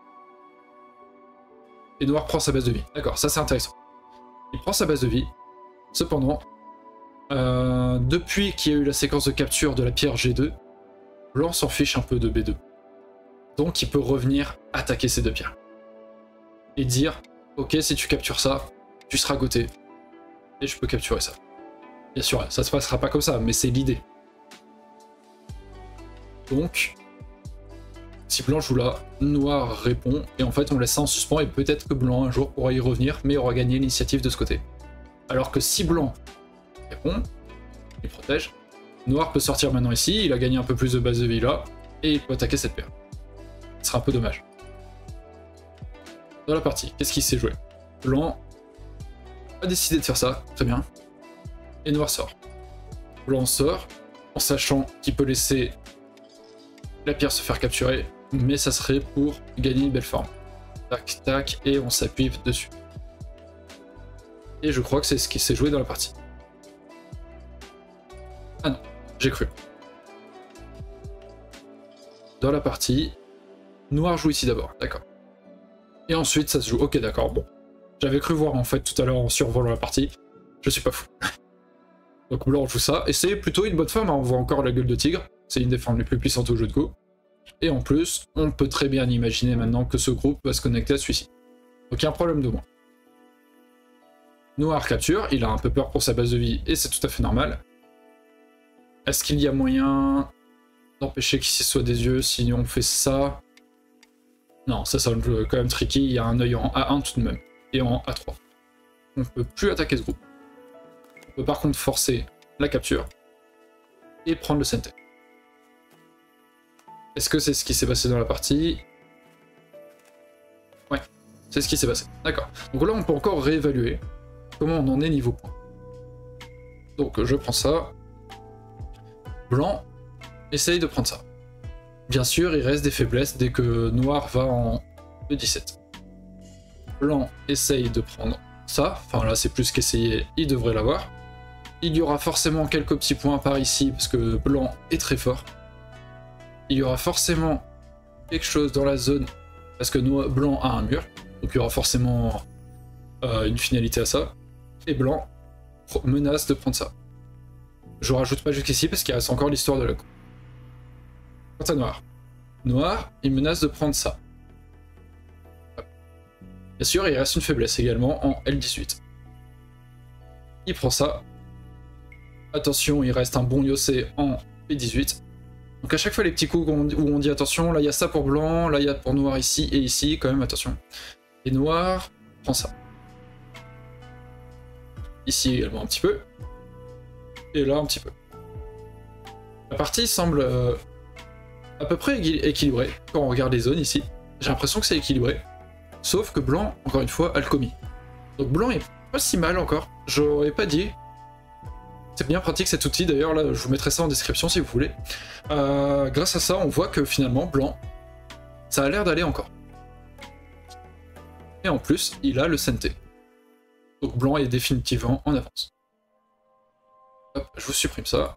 [SPEAKER 1] Et noir prend sa base de vie. D'accord, ça c'est intéressant. Il prend sa base de vie. Cependant, euh, depuis qu'il y a eu la séquence de capture de la pierre G deux, blanc s'en fiche un peu de B deux. Donc il peut revenir attaquer ces deux pierres. Et dire, ok, si tu captures ça, tu seras goté. Et je peux capturer ça. Bien sûr, ça se passera pas comme ça, mais c'est l'idée. Donc, si blanc joue là, noir répond, et en fait on laisse ça en suspens, et peut-être que blanc un jour pourra y revenir, mais aura gagné l'initiative de ce côté. Alors que si blanc répond, il protège, noir peut sortir maintenant ici, il a gagné un peu plus de base de vie là, et il peut attaquer cette paire. Ce sera un peu dommage. Dans la partie, qu'est-ce qui s'est joué? Blanc a décidé de faire ça, très bien, et noir sort. Blanc sort, en sachant qu'il peut laisser la pierre se faire capturer, mais ça serait pour gagner une belle forme. Tac, tac, et on s'appuie dessus. Et je crois que c'est ce qui s'est joué dans la partie. Ah non, j'ai cru. Dans la partie, noir joue ici d'abord, d'accord. Et ensuite ça se joue, ok d'accord, bon. J'avais cru voir en fait tout à l'heure en survolant la partie, je suis pas fou. Donc blanc joue ça, et c'est plutôt une bonne forme, hein. On voit encore la gueule de tigre, c'est une des formes les plus puissantes au jeu de Go. Et en plus, on peut très bien imaginer maintenant que ce groupe va se connecter à celui-ci. Donc il y a un problème de moins. Noir capture, il a un peu peur pour sa base de vie, et c'est tout à fait normal. Est-ce qu'il y a moyen d'empêcher qu'ici soit des yeux si on fait ça? Non, ça semble quand même tricky, il y a un œil en A un tout de même, et en A trois. On ne peut plus attaquer ce groupe. On peut par contre forcer la capture, et prendre le Sente. Est-ce que c'est ce qui s'est passé dans la partie? Ouais, c'est ce qui s'est passé, d'accord. Donc là on peut encore réévaluer comment on en est niveau point. Donc je prends ça. Blanc essaye de prendre ça. Bien sûr, il reste des faiblesses dès que noir va en E dix-sept. Blanc essaye de prendre ça. Enfin là, c'est plus qu'essayer, il devrait l'avoir. Il y aura forcément quelques petits points par ici, parce que blanc est très fort. Il y aura forcément quelque chose dans la zone, parce que noir, blanc a un mur. Donc il y aura forcément euh, une finalité à ça. Et blanc menace de prendre ça. Je rajoute pas jusqu'ici parce qu'il reste encore l'histoire de la coupe. Quant à noir. Noir, il menace de prendre ça. Bien sûr, il reste une faiblesse également en L dix-huit. Il prend ça. Attention, il reste un bon Yossé en P dix-huit. Donc à chaque fois les petits coups où on, où on dit attention, là il y a ça pour blanc, là il y a pour noir ici et ici, quand même attention. Et noir prend ça. Ici également un petit peu. Et là un petit peu. La partie semble euh, à peu près équilibrée quand on regarde les zones ici. J'ai l'impression que c'est équilibré. Sauf que blanc, encore une fois, a le commis. Donc blanc est pas si mal encore. J'aurais pas dit. C'est bien pratique cet outil, d'ailleurs là je vous mettrai ça en description si vous voulez. Euh, grâce à ça on voit que finalement blanc, ça a l'air d'aller encore. Et en plus il a le Sente. Donc blanc est définitivement en avance. Hop, je vous supprime ça.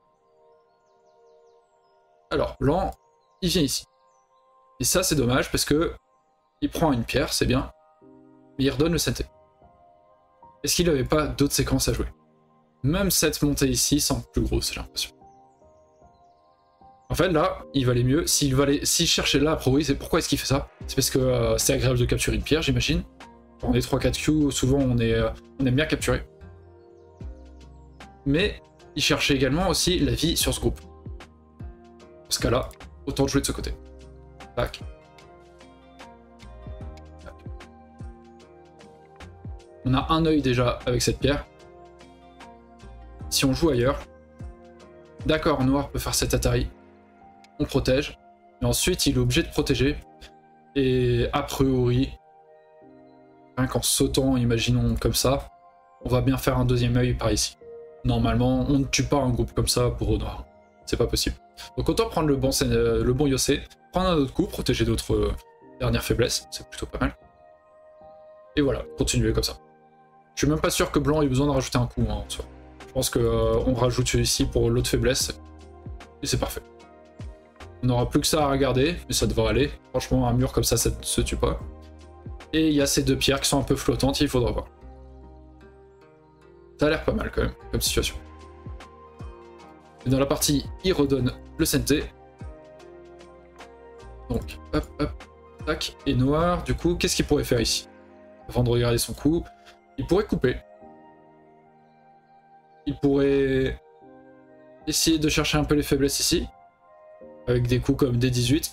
[SPEAKER 1] Alors blanc, il vient ici. Et ça c'est dommage parce que il prend une pierre, c'est bien, mais il redonne le Sente. Est-ce qu'il n'avait pas d'autres séquences à jouer? Même cette montée ici semble plus grosse, j'ai l'impression. En fait, là, il valait mieux. S'il valait... s'il cherchait là, a priori, c'est pourquoi est-ce qu'il fait ça? C'est parce que euh, c'est agréable de capturer une pierre, j'imagine. Dans les trois quatre Q, souvent, on, est, euh, on aime bien capturer. Mais il cherchait également aussi la vie sur ce groupe. Dans ce cas-là, autant jouer de ce côté. Tac. Tac. On a un œil déjà avec cette pierre. Si on joue ailleurs, d'accord, noir peut faire cet Atari, on protège, mais ensuite il est obligé de protéger, et a priori, rien qu'en sautant, imaginons comme ça, on va bien faire un deuxième œil par ici. Normalement, on ne tue pas un groupe comme ça pour noir, c'est pas possible. Donc autant prendre le bon, le bon Yossé, prendre un autre coup, protéger d'autres euh, dernières faiblesses, c'est plutôt pas mal. Et voilà, continuer comme ça. Je suis même pas sûr que blanc ait besoin de rajouter un coup hein, en soi. Je pense qu'on euh, rajoute celui-ci pour l'autre faiblesse, et c'est parfait. On n'aura plus que ça à regarder, mais ça devrait aller. Franchement, un mur comme ça, ça ne se tue pas. Et il y a ces deux pierres qui sont un peu flottantes, il faudra voir. Ça a l'air pas mal quand même, comme situation. Et dans la partie, il redonne le Sente. Donc, hop, hop, tac. Et noir, du coup, qu'est-ce qu'il pourrait faire ici? Avant de regarder son coup, il pourrait couper. Il pourrait essayer de chercher un peu les faiblesses ici. avec des coups comme D dix-huit.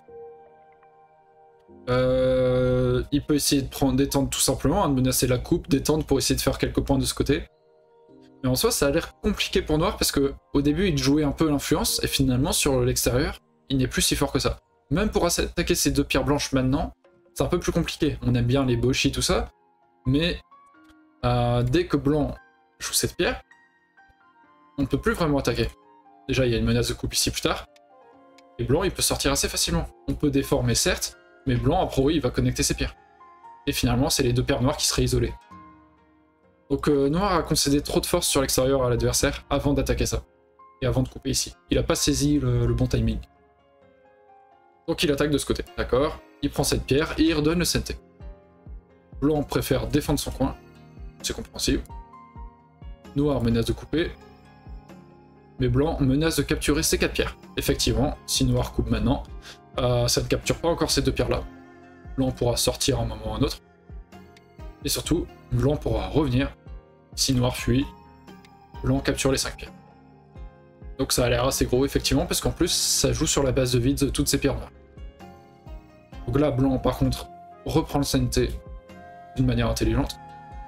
[SPEAKER 1] Euh, il peut essayer de prendre détendre tout simplement, hein, de menacer la coupe, détendre pour essayer de faire quelques points de ce côté. Mais en soi, ça a l'air compliqué pour Noir parce que au début, il jouait un peu l'influence et finalement, sur l'extérieur, il n'est plus si fort que ça. Même pour attaquer ces deux pierres blanches maintenant, c'est un peu plus compliqué. On aime bien les boshi, tout ça, mais euh, dès que Blanc joue cette pierre, on ne peut plus vraiment attaquer. Déjà, il y a une menace de coupe ici plus tard, et Blanc, il peut sortir assez facilement. On peut déformer, certes, mais Blanc, a priori, il va connecter ses pierres. Et finalement, c'est les deux paires noires qui seraient isolées. Donc euh, Noir a concédé trop de force sur l'extérieur à l'adversaire avant d'attaquer ça. Et avant de couper ici. Il n'a pas saisi le, le bon timing. Donc il attaque de ce côté, d'accord. Il prend cette pierre et il redonne le sente. Blanc préfère défendre son coin. C'est compréhensible. Noir menace de couper. Mais Blanc menace de capturer ces quatre pierres. Effectivement, si Noir coupe maintenant, euh, ça ne capture pas encore ces deux pierres-là. Blanc pourra sortir à un moment ou à un autre. Et surtout, Blanc pourra revenir. Si Noir fuit, Blanc capture les cinq pierres. Donc ça a l'air assez gros, effectivement, parce qu'en plus, ça joue sur la base de vide de toutes ces pierres noires. Donc là, Blanc, par contre, reprend le sente d'une manière intelligente.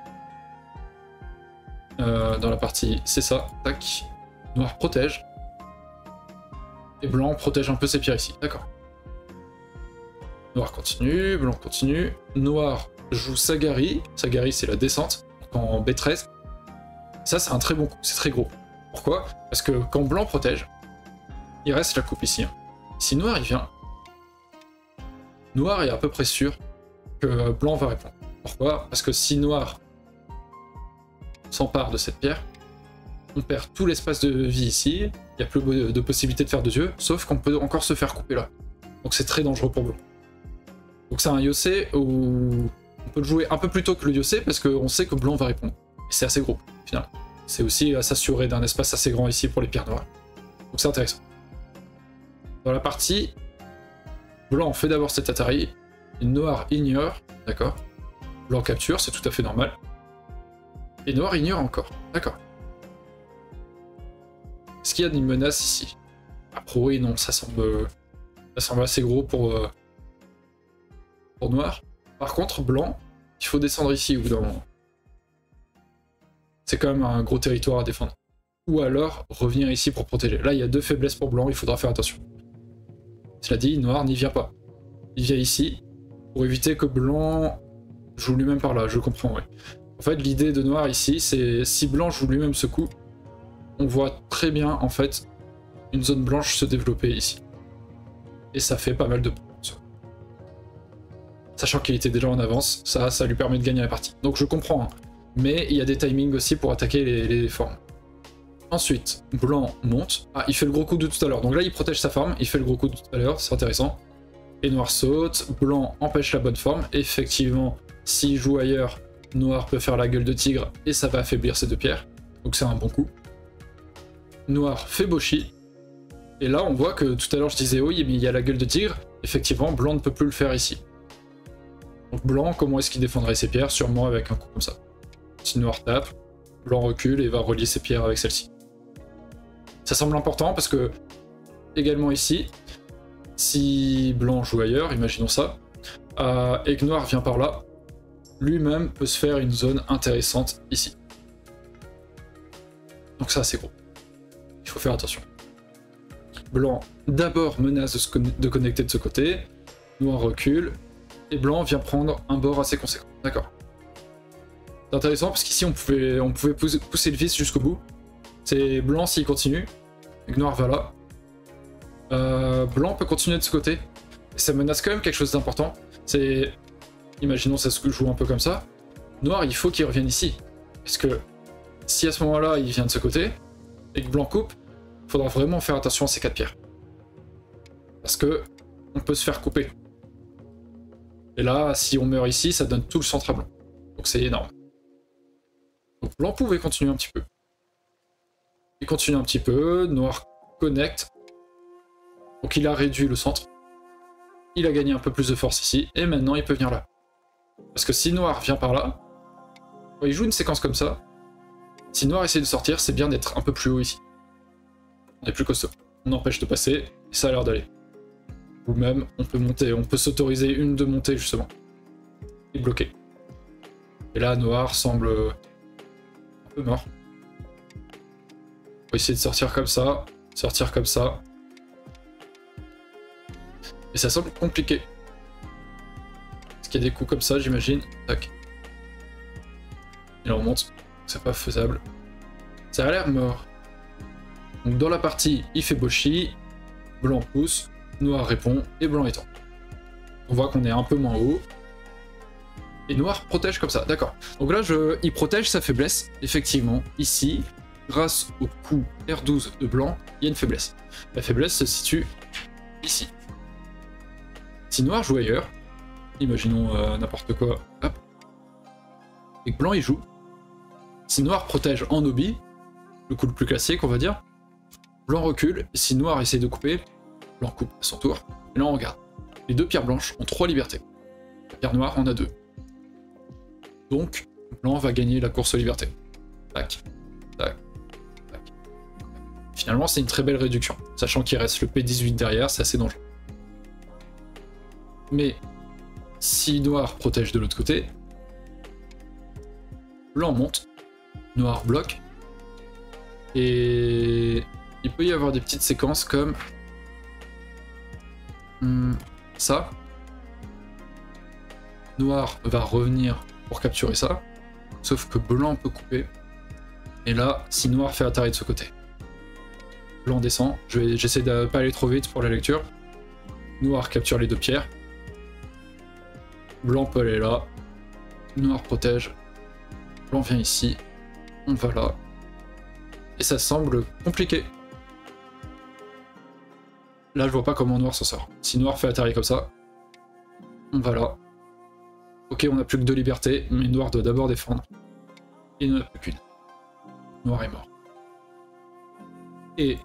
[SPEAKER 1] Euh, dans la partie, c'est ça, tac. Noir protège. Et Blanc protège un peu ses pierres ici, d'accord. Noir continue, Blanc continue. Noir joue Sagari. Sagari, c'est la descente, en B treize. Ça, c'est un très bon coup, c'est très gros. Pourquoi? Parce que quand Blanc protège, il reste la coupe ici. Hein. Si Noir, il vient, Noir est à peu près sûr que Blanc va répondre. Pourquoi? Parce que si Noir s'empare de cette pierre, on perd tout l'espace de vie ici, il n'y a plus de possibilité de faire deux yeux, sauf qu'on peut encore se faire couper là. Donc c'est très dangereux pour Blanc. Donc c'est un Yosei où on peut le jouer un peu plus tôt que le Yosei parce qu'on sait que Blanc va répondre. Et c'est assez gros, finalement. C'est aussi à s'assurer d'un espace assez grand ici pour les pierres noires. Donc c'est intéressant. Dans la partie, Blanc fait d'abord cet Atari, Noir ignore, d'accord. Blanc capture, c'est tout à fait normal. Et Noir ignore encore, d'accord. Est-ce qu'il y a une menace ici? A priori non, ça semble, ça semble assez gros pour, euh, pour Noir. Par contre, Blanc, il faut descendre ici au bout d'un moment. C'est quand même un gros territoire à défendre. Ou alors, revenir ici pour protéger. Là, il y a deux faiblesses pour Blanc, il faudra faire attention. Cela dit, Noir n'y vient pas. Il vient ici, pour éviter que Blanc joue lui-même par là, je comprends, oui. En fait, l'idée de Noir ici, c'est si Blanc joue lui-même ce coup, on voit très bien, en fait, une zone blanche se développer ici. Et ça fait pas mal de points. Sachant qu'il était déjà en avance, ça, ça lui permet de gagner la partie. Donc je comprends, hein. Mais il y a des timings aussi pour attaquer les, les formes. Ensuite, Blanc monte. Ah, il fait le gros coup de tout à l'heure. Donc là, il protège sa forme, il fait le gros coup de tout à l'heure, c'est intéressant. Et Noir saute, Blanc empêche la bonne forme. Effectivement, s'il joue ailleurs, Noir peut faire la gueule de tigre et ça va affaiblir ces deux pierres. Donc c'est un bon coup. Noir fait boshi. Et là, on voit que tout à l'heure, je disais oui, mais il y a la gueule de tigre. Effectivement, Blanc ne peut plus le faire ici. Donc Blanc, comment est-ce qu'il défendrait ses pierres? Sûrement avec un coup comme ça. Si Noir tape, Blanc recule et va relier ses pierres avec celle-ci. Ça semble important parce que, également ici, si Blanc joue ailleurs, imaginons ça, euh, et que Noir vient par là, lui-même peut se faire une zone intéressante ici. Donc ça, c'est gros. Il faut faire attention. Blanc, d'abord, menace de, se con de connecter de ce côté, Noir recule, et Blanc vient prendre un bord assez conséquent. D'accord. C'est intéressant parce qu'ici on pouvait, on pouvait pousser, pousser le vice jusqu'au bout. C'est Blanc s'il continue, et que Noir va là. Euh, Blanc peut continuer de ce côté. Et ça menace quand même quelque chose d'important. C'est... Imaginons ça se joue un peu comme ça. Noir, il faut qu'il revienne ici. Parce que si à ce moment-là il vient de ce côté, et que Blanc coupe, il faudra vraiment faire attention à ces quatre pierres. Parce que on peut se faire couper. Et là, si on meurt ici, ça donne tout le centre à Blanc. Donc c'est énorme. Donc Blanc pouvait continuer un petit peu. Il continue un petit peu, Noir connecte. Donc il a réduit le centre. Il a gagné un peu plus de force ici, et maintenant il peut venir là. Parce que si Noir vient par là, quand il joue une séquence comme ça, si Noir essaie de sortir, c'est bien d'être un peu plus haut ici. On est plus costaud. On empêche de passer, et ça a l'air d'aller. Ou même, on peut monter, on peut s'autoriser une de montée justement. Et bloquer. Et là, noir semble un peu mort. On va essayer de sortir comme ça, sortir comme ça. Et ça semble compliqué. Est-ce qu'il y a des coups comme ça, j'imagine? Tac. Il remonte. C'est pas faisable. Ça a l'air mort. Donc dans la partie, il fait Boshi. Blanc pousse. Noir répond. Et blanc étend. On voit qu'on est un peu moins haut. Et noir protège comme ça. D'accord. Donc là, je... il protège sa faiblesse. Effectivement, ici, grâce au coup R douze de blanc, il y a une faiblesse. La faiblesse se situe ici. Si noir joue ailleurs, imaginons euh, n'importe quoi, hop, et que blanc il joue, si noir protège en obi, le coup le plus classique on va dire, blanc recule, et si noir essaie de couper, blanc coupe à son tour, et là on regarde. Les deux pierres blanches ont trois libertés, la pierre noire en a deux. Donc blanc va gagner la course aux libertés. Tac, tac, tac. Finalement c'est une très belle réduction, sachant qu'il reste le P dix-huit derrière, c'est assez dangereux. Mais si noir protège de l'autre côté, blanc monte, noir bloque, et il peut y avoir des petites séquences comme hum, ça. Noir va revenir pour capturer ça, sauf que blanc peut couper. Et là, si noir fait atterrir de ce côté, blanc descend. Je vais, j'essaie de pas aller trop vite pour la lecture. Noir capture les deux pierres. Blanc peut aller là. Noir protège. Blanc vient ici. On va là. Et ça semble compliqué. Là, je vois pas comment noir s'en sort. Si noir fait atterrir comme ça, on va là. Ok, on n'a plus que deux libertés, mais noir doit d'abord défendre. Et il n'en a plus qu'une. Noir est mort. Et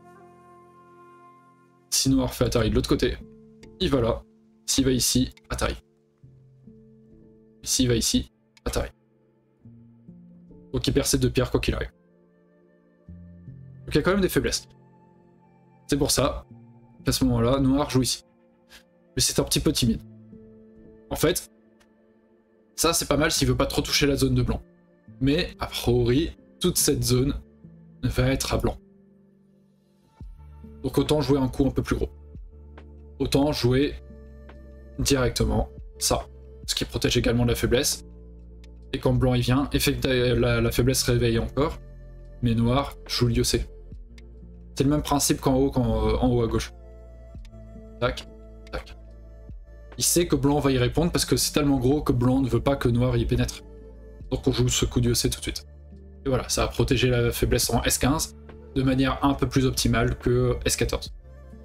[SPEAKER 1] si noir fait atterrir de l'autre côté, il va là. S'il va ici, atterrir. S'il va ici, atterrir. Donc il perd ses deux pierres quoi qu'il arrive. Donc il y a quand même des faiblesses. C'est pour ça qu'à ce moment-là, noir joue ici. Mais c'est un petit peu timide. En fait, ça c'est pas mal s'il veut pas trop toucher la zone de blanc. Mais a priori, toute cette zone va être à blanc. Donc autant jouer un coup un peu plus gros. Autant jouer directement ça. Ce qui protège également de la faiblesse. Et quand blanc il vient, effectivement la, la faiblesse réveille encore. Mais noir joue l'I O C. C'est le même principe qu'en haut, qu'en euh, en haut à gauche. Tac, tac. Il sait que blanc va y répondre parce que c'est tellement gros que blanc ne veut pas que noir y pénètre. Donc on joue ce coup d'I O C tout de suite. Et voilà, ça a protégé la faiblesse en S quinze de manière un peu plus optimale que S quatorze.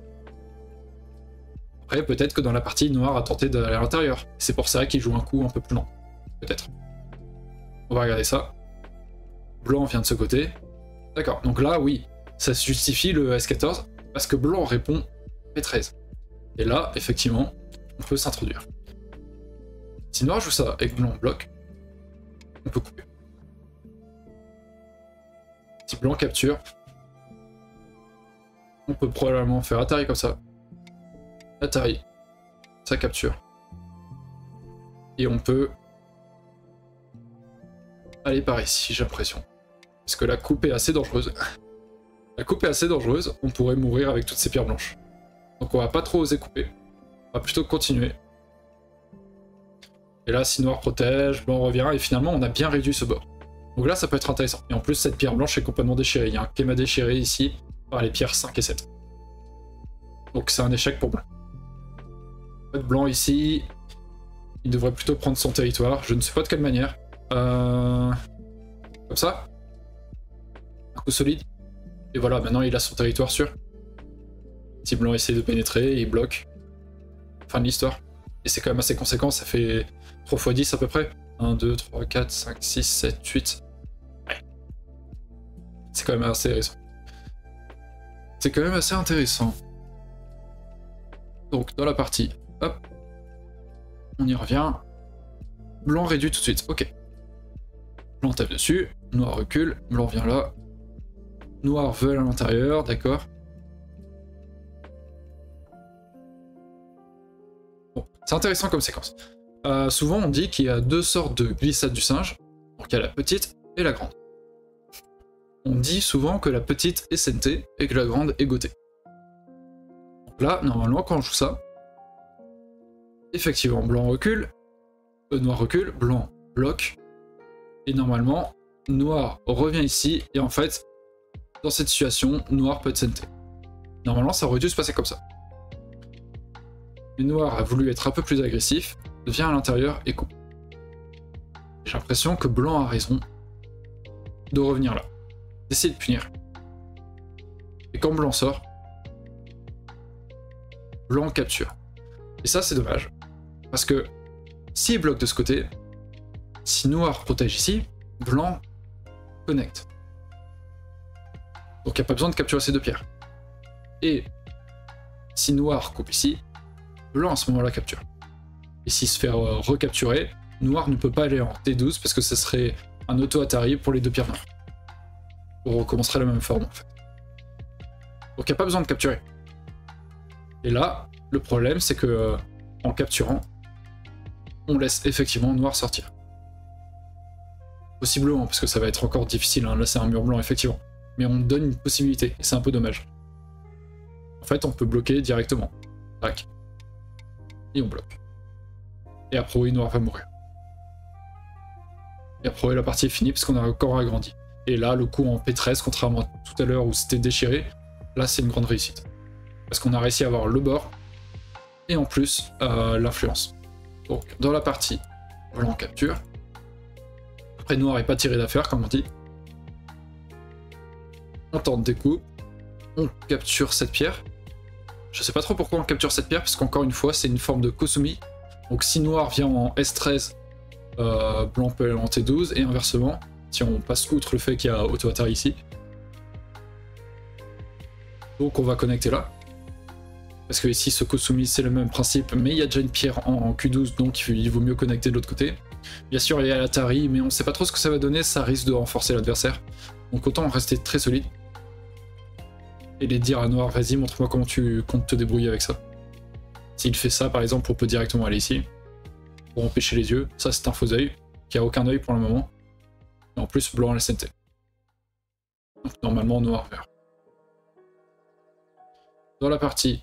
[SPEAKER 1] Après, peut-être que dans la partie, noir a tenté d'aller à l'intérieur. C'est pour ça qu'il joue un coup un peu plus lent. Peut-être. On va regarder ça. Blanc vient de ce côté. D'accord, donc là, oui, ça justifie le S quatorze, parce que blanc répond P treize. Et là, effectivement, on peut s'introduire. Si noir joue ça et que blanc bloque, on peut couper. Si blanc capture, on peut probablement faire Atari comme ça. Atari, ça capture. Et on peut aller par ici, j'ai l'impression. Parce que la coupe est assez dangereuse. La coupe est assez dangereuse, on pourrait mourir avec toutes ces pierres blanches. Donc on va pas trop oser couper. On va plutôt continuer. Et là, si noir protège, blanc revient, et finalement on a bien réduit ce bord. Donc là, ça peut être intéressant. Et en plus, cette pierre blanche est complètement déchirée. Il y a un kéma déchiré ici par les pierres cinq et sept. Donc c'est un échec pour blanc. En fait, blanc ici, il devrait plutôt prendre son territoire. Je ne sais pas de quelle manière. Euh... Comme ça. Un coup solide. Et voilà, maintenant il a son territoire sûr. Si blanc essaie de pénétrer, il bloque. Fin de l'histoire. Et c'est quand même assez conséquent, ça fait trois fois dix à peu près. un, deux, trois, quatre, cinq, six, sept, huit. Ouais. C'est quand même assez intéressant. C'est quand même assez intéressant. Donc dans la partie, hop, on y revient. Blanc réduit tout de suite, ok. Blanc tape dessus, noir recule, blanc vient là. Noir veut à l'intérieur, d'accord. C'est intéressant comme séquence. Euh, souvent on dit qu'il y a deux sortes de glissade du singe, donc il y a la petite et la grande. On dit souvent que la petite est S N T et que la grande est gotée. Donc là, normalement, quand on joue ça, effectivement, blanc recule, euh, noir recule, blanc bloque, et normalement, noir revient ici, et en fait, dans cette situation, noir peut être S N T. Normalement, ça aurait dû se passer comme ça. Mais noir a voulu être un peu plus agressif, vient à l'intérieur et coupe. J'ai l'impression que blanc a raison de revenir là, d'essayer de punir. Et quand blanc sort, blanc capture. Et ça, c'est dommage. Parce que s'il bloque de ce côté, si noir protège ici, blanc connecte. Donc il n'y a pas besoin de capturer ces deux pierres. Et si noir coupe ici, blanc à ce moment-là capture. Et s'il se fait euh, recapturer, noir ne peut pas aller en T douze parce que ce serait un auto-Atari pour les deux pierres noires. On recommencerait la même forme en fait. Donc il n'y a pas besoin de capturer. Et là, le problème c'est que euh, en capturant, on laisse effectivement noir sortir. Possiblement, parce que ça va être encore difficile, hein. Là c'est un mur blanc effectivement. Mais on donne une possibilité, et c'est un peu dommage. En fait, on peut bloquer directement. Tac. Et on bloque. Et après, oui, noir va mourir. Et après, la partie est finie parce qu'on a encore agrandi. Et là, le coup en P treize, contrairement à tout à l'heure où c'était déchiré, là c'est une grande réussite. Parce qu'on a réussi à avoir le bord, et en plus, euh, l'influence. Donc, dans la partie, blanc capture. Après, noir n'est pas tiré d'affaire, comme on dit. On tente des coups. On capture cette pierre. Je sais pas trop pourquoi on capture cette pierre, parce qu'encore une fois, c'est une forme de Kosumi. Donc si noir vient en S treize, euh, blanc peut aller en T douze, et inversement, si on passe outre le fait qu'il y a auto-Atari ici. Donc on va connecter là. Parce que ici, ce Kosumi, c'est le même principe, mais il y a déjà une pierre en Q douze, donc il vaut mieux connecter de l'autre côté. Bien sûr, il y a l'Atari, mais on sait pas trop ce que ça va donner, ça risque de renforcer l'adversaire. Donc autant rester très solide. Et les dire à noir, vas-y, montre-moi comment tu comptes te débrouiller avec ça. S'il fait ça, par exemple, on peut directement aller ici, pour empêcher les yeux. Ça, c'est un faux œil, qui a aucun œil pour le moment. Et en plus, blanc à la S N T. Donc normalement, noir, vert. Dans la partie,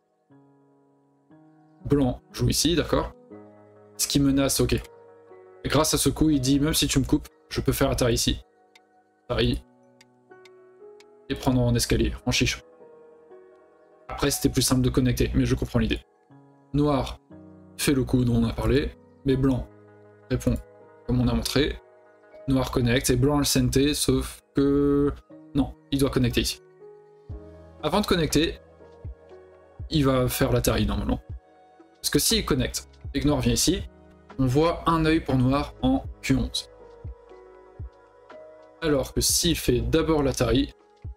[SPEAKER 1] blanc joue ici, d'accord. Ce qui menace, ok. Et grâce à ce coup, il dit, même si tu me coupes, je peux faire Atari ici. Atari. Et prendre en escalier, en chiche. Après, c'était plus simple de connecter, mais je comprends l'idée. Noir fait le coup dont on a parlé, mais blanc répond comme on a montré. Noir connecte, et blanc a le S N T, sauf que... non, il doit connecter ici. Avant de connecter, il va faire l'Atari normalement. Parce que s'il connecte et que noir vient ici, on voit un œil pour noir en Q onze. Alors que s'il fait d'abord l'Atari,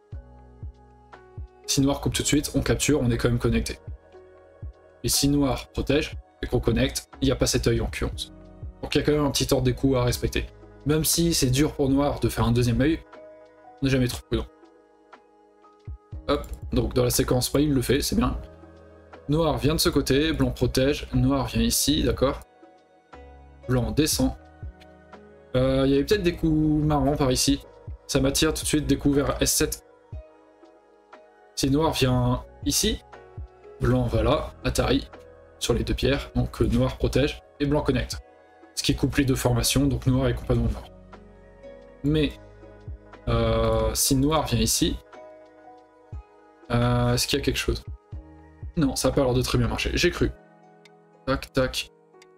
[SPEAKER 1] si noir coupe tout de suite, on capture, on est quand même connecté. Et si noir protège et qu'on connecte, il n'y a pas cet œil en Q onze. Donc il y a quand même un petit ordre des coups à respecter. Même si c'est dur pour noir de faire un deuxième œil, on n'est jamais trop prudent. Hop, donc dans la séquence, bah, il le fait, c'est bien. Noir vient de ce côté, blanc protège, noir vient ici, d'accord. Blanc descend. Euh, il y avait peut-être des coups marrants par ici. Ça m'attire tout de suite des coups vers S sept. Si noir vient ici, blanc va là, Atari, sur les deux pierres, donc noir protège, et blanc connecte. Ce qui coupe les deux formations, donc noir est complètement mort. Mais, euh, si noir vient ici, euh, est-ce qu'il y a quelque chose? Non, ça n'a pas l'air de très bien marcher, j'ai cru. Tac, tac.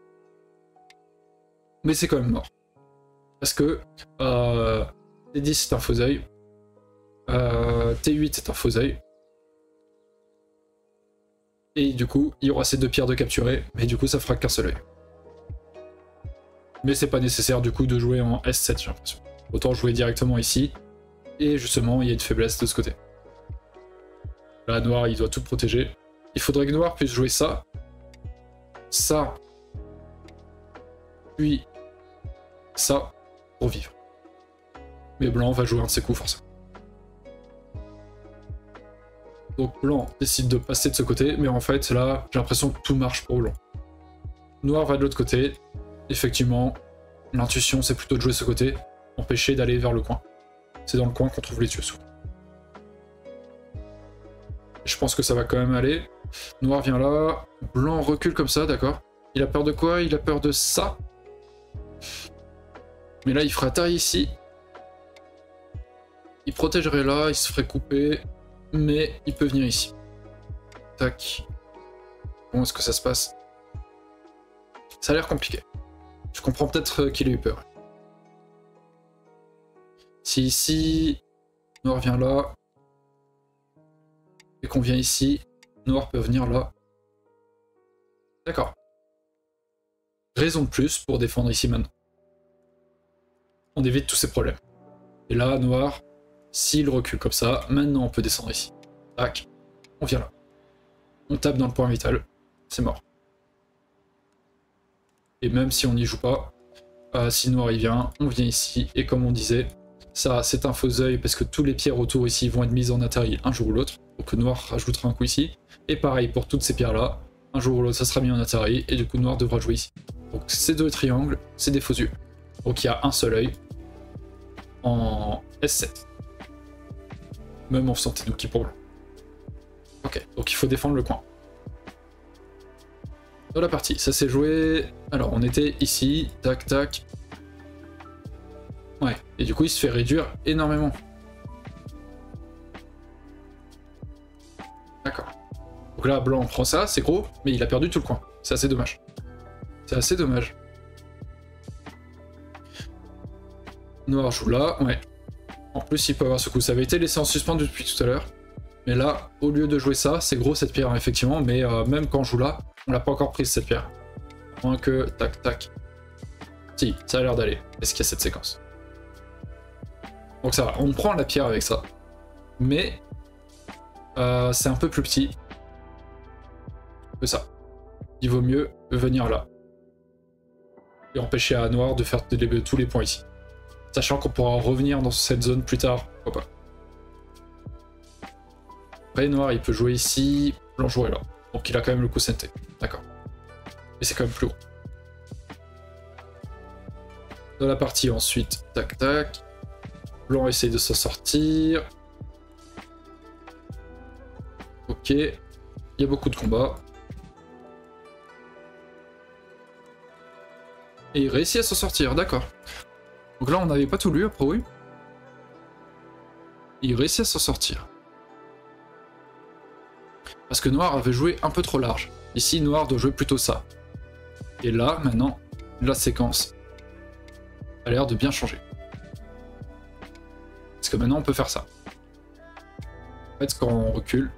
[SPEAKER 1] Mais c'est quand même mort. Parce que euh, T dix c'est un faux œil, euh, T huit c'est un faux œil. Et du coup, il y aura ces deux pierres de capturer, mais du coup ça fera qu'un seul œil. Mais c'est pas nécessaire du coup de jouer en S sept, j'ai l'impression. Autant jouer directement ici, et justement il y a une faiblesse de ce côté. Là, noir il doit tout protéger. Il faudrait que noir puisse jouer ça, ça, puis ça, pour vivre. Mais blanc va jouer un de ses coups forcément. Donc blanc décide de passer de ce côté, mais en fait là j'ai l'impression que tout marche pour blanc. Noir va de l'autre côté. Effectivement, l'intuition c'est plutôt de jouer ce côté, empêcher d'aller vers le coin. C'est dans le coin qu'on trouve les dieux souvent. Je pense que ça va quand même aller. Noir vient là, blanc recule comme ça, d'accord. Il a peur de quoi? Il a peur de ça. Mais là il ferait taille ici. Il protégerait là, il se ferait couper, mais il peut venir ici. Tac. Comment est-ce que ça se passe? Ça a l'air compliqué. Je comprends peut-être qu'il ait eu peur. Si ici, Noir vient là, et qu'on vient ici, Noir peut venir là. D'accord. Raison de plus pour défendre ici maintenant. On évite tous ces problèmes. Et là, Noir, s'il recule comme ça, maintenant on peut descendre ici. Tac, on vient là. On tape dans le point vital, c'est mort. Et même si on n'y joue pas, euh, si Noir y vient, on vient ici, et comme on disait, ça c'est un faux œil parce que tous les pierres autour ici vont être mises en Atari un jour ou l'autre, donc Noir rajoutera un coup ici, et pareil pour toutes ces pierres là, un jour ou l'autre ça sera mis en Atari, et du coup Noir devra jouer ici. Donc ces deux triangles, c'est des faux yeux. Donc il y a un seul œil en S sept. Même en faisant Tenuki pour blanc. Ok, donc il faut défendre le coin. Dans la partie, ça s'est joué... Alors, on était ici, tac, tac. Ouais, et du coup, il se fait réduire énormément. D'accord. Donc là, blanc prend ça, c'est gros, mais il a perdu tout le coin. C'est assez dommage. C'est assez dommage. Noir joue là, ouais. En plus, il peut avoir ce coup. Ça avait été laissé en suspens depuis tout à l'heure. Mais là, au lieu de jouer ça, c'est gros cette pierre, effectivement. Mais euh, même quand on joue là, on l'a pas encore prise cette pierre. Moins que, tac, tac. Si, ça a l'air d'aller. Est-ce qu'il y a cette séquence? Donc ça va, on prend la pierre avec ça. Mais euh, c'est un peu plus petit que ça. Il vaut mieux venir là. Et empêcher à Noir de faire tous les points ici. Sachant qu'on pourra revenir dans cette zone plus tard, pourquoi pas. Après, Noir, il peut jouer ici, blanc jouer là. Donc il a quand même le coup Senté, d'accord. Mais c'est quand même plus gros. Dans la partie ensuite, tac tac. Blanc essaye de s'en sortir. Ok. Il y a beaucoup de combats. Et il réussit à s'en sortir, d'accord. Donc là, on n'avait pas tout lu, après oui. Il réussit à s'en sortir. Parce que Noir avait joué un peu trop large. Ici, Noir doit jouer plutôt ça. Et là, maintenant, la séquence a l'air de bien changer. Parce que maintenant, on peut faire ça. En fait, quand on recule,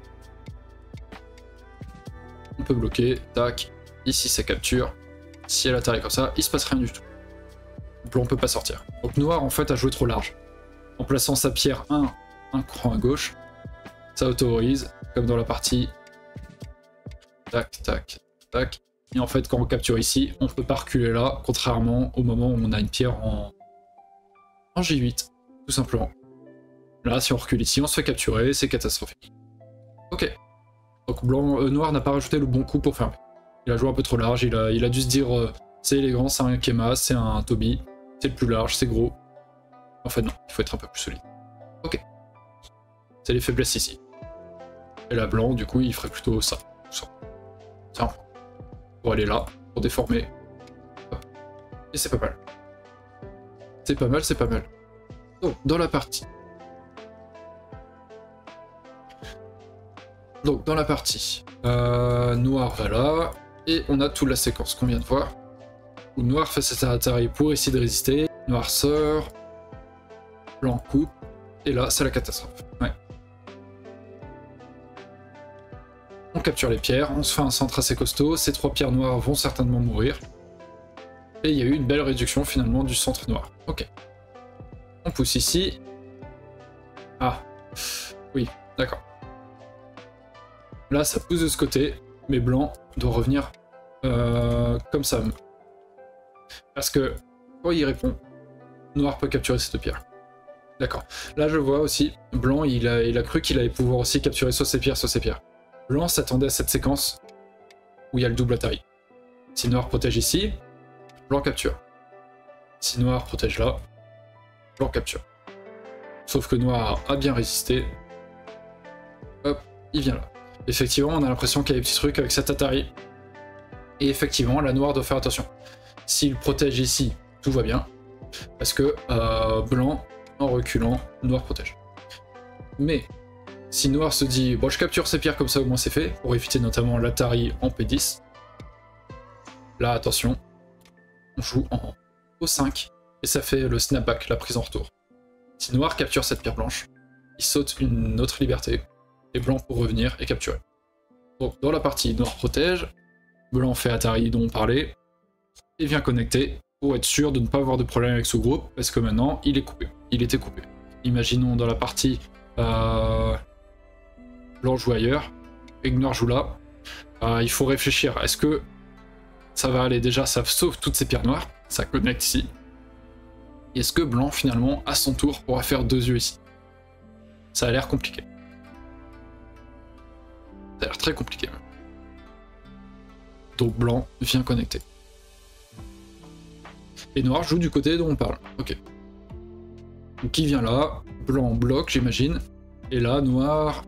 [SPEAKER 1] on peut bloquer, tac. Ici, ça capture. Si elle atterrit comme ça, il se passe rien du tout. Blanc peut pas sortir. Donc Noir en fait a joué trop large. En plaçant sa pierre un, un cran à gauche, ça autorise, comme dans la partie. Tac, tac, tac. Et en fait quand on capture ici, on peut pas reculer là, contrairement au moment où on a une pierre en, en J huit, tout simplement. Là si on recule ici, on se fait capturer, c'est catastrophique. Ok. Donc blanc, euh, Noir n'a pas rajouté le bon coup pour fermer. Il a joué un peu trop large, il a, il a dû se dire euh, c'est élégant, c'est un Kema, c'est un Toby. C'est le plus large, c'est gros. En fait non, il faut être un peu plus solide. Ok. C'est les faiblesses ici. Et là blanc, du coup, il ferait plutôt ça. Ça. Ça. Pour aller là, pour déformer. Hop. Et c'est pas mal. C'est pas mal, c'est pas mal. Donc, dans la partie. Donc, dans la partie. Euh, Noir va là. Et on a toute la séquence qu'on vient de voir. Où Noir fait cet Atari pour essayer de résister, Noir sort, blanc coupe, et là c'est la catastrophe. Ouais. On capture les pierres, on se fait un centre assez costaud, ces trois pierres noires vont certainement mourir, et il y a eu une belle réduction finalement du centre noir. Ok. On pousse ici. Ah, oui, d'accord. Là ça pousse de ce côté, mais blanc doit revenir euh, comme ça. Parce que quand il répond, Noir peut capturer cette pierre. D'accord. Là je vois aussi, blanc il a, il a cru qu'il allait pouvoir aussi capturer soit ces pierres, soit ces pierres. Blanc s'attendait à cette séquence où il y a le double Atari. Si noir protège ici, blanc capture. Si noir protège là, blanc capture. Sauf que noir a bien résisté. Hop, il vient là. Effectivement, on a l'impression qu'il y a des petits trucs avec cet Atari. Et effectivement, la noire doit faire attention. S'il protège ici, tout va bien. Parce que euh, blanc, en reculant, noir protège. Mais si noir se dit, bon, je capture ces pierres comme ça, au moins c'est fait, pour éviter notamment l'Atari en P dix. Là, attention, on joue en O cinq, et ça fait le snapback, la prise en retour. Si noir capture cette pierre blanche, il saute une autre liberté, et blanc pour revenir et capturer. Donc dans la partie, noir protège, blanc fait Atari dont on parlait, et vient connecter pour être sûr de ne pas avoir de problème avec ce groupe, parce que maintenant il est coupé, il était coupé. Imaginons dans la partie euh, blanc joue ailleurs, et noir joue là, euh, il faut réfléchir, est-ce que ça va aller déjà, ça sauve toutes ces pierres noires, ça connecte ici. Est-ce que blanc finalement à son tour pourra faire deux yeux ici? Ça a l'air compliqué. Ça a l'air très compliqué même. Donc blanc vient connecter. Et noir joue du côté dont on parle. Ok. Donc il vient là, blanc bloque j'imagine. Et là noir...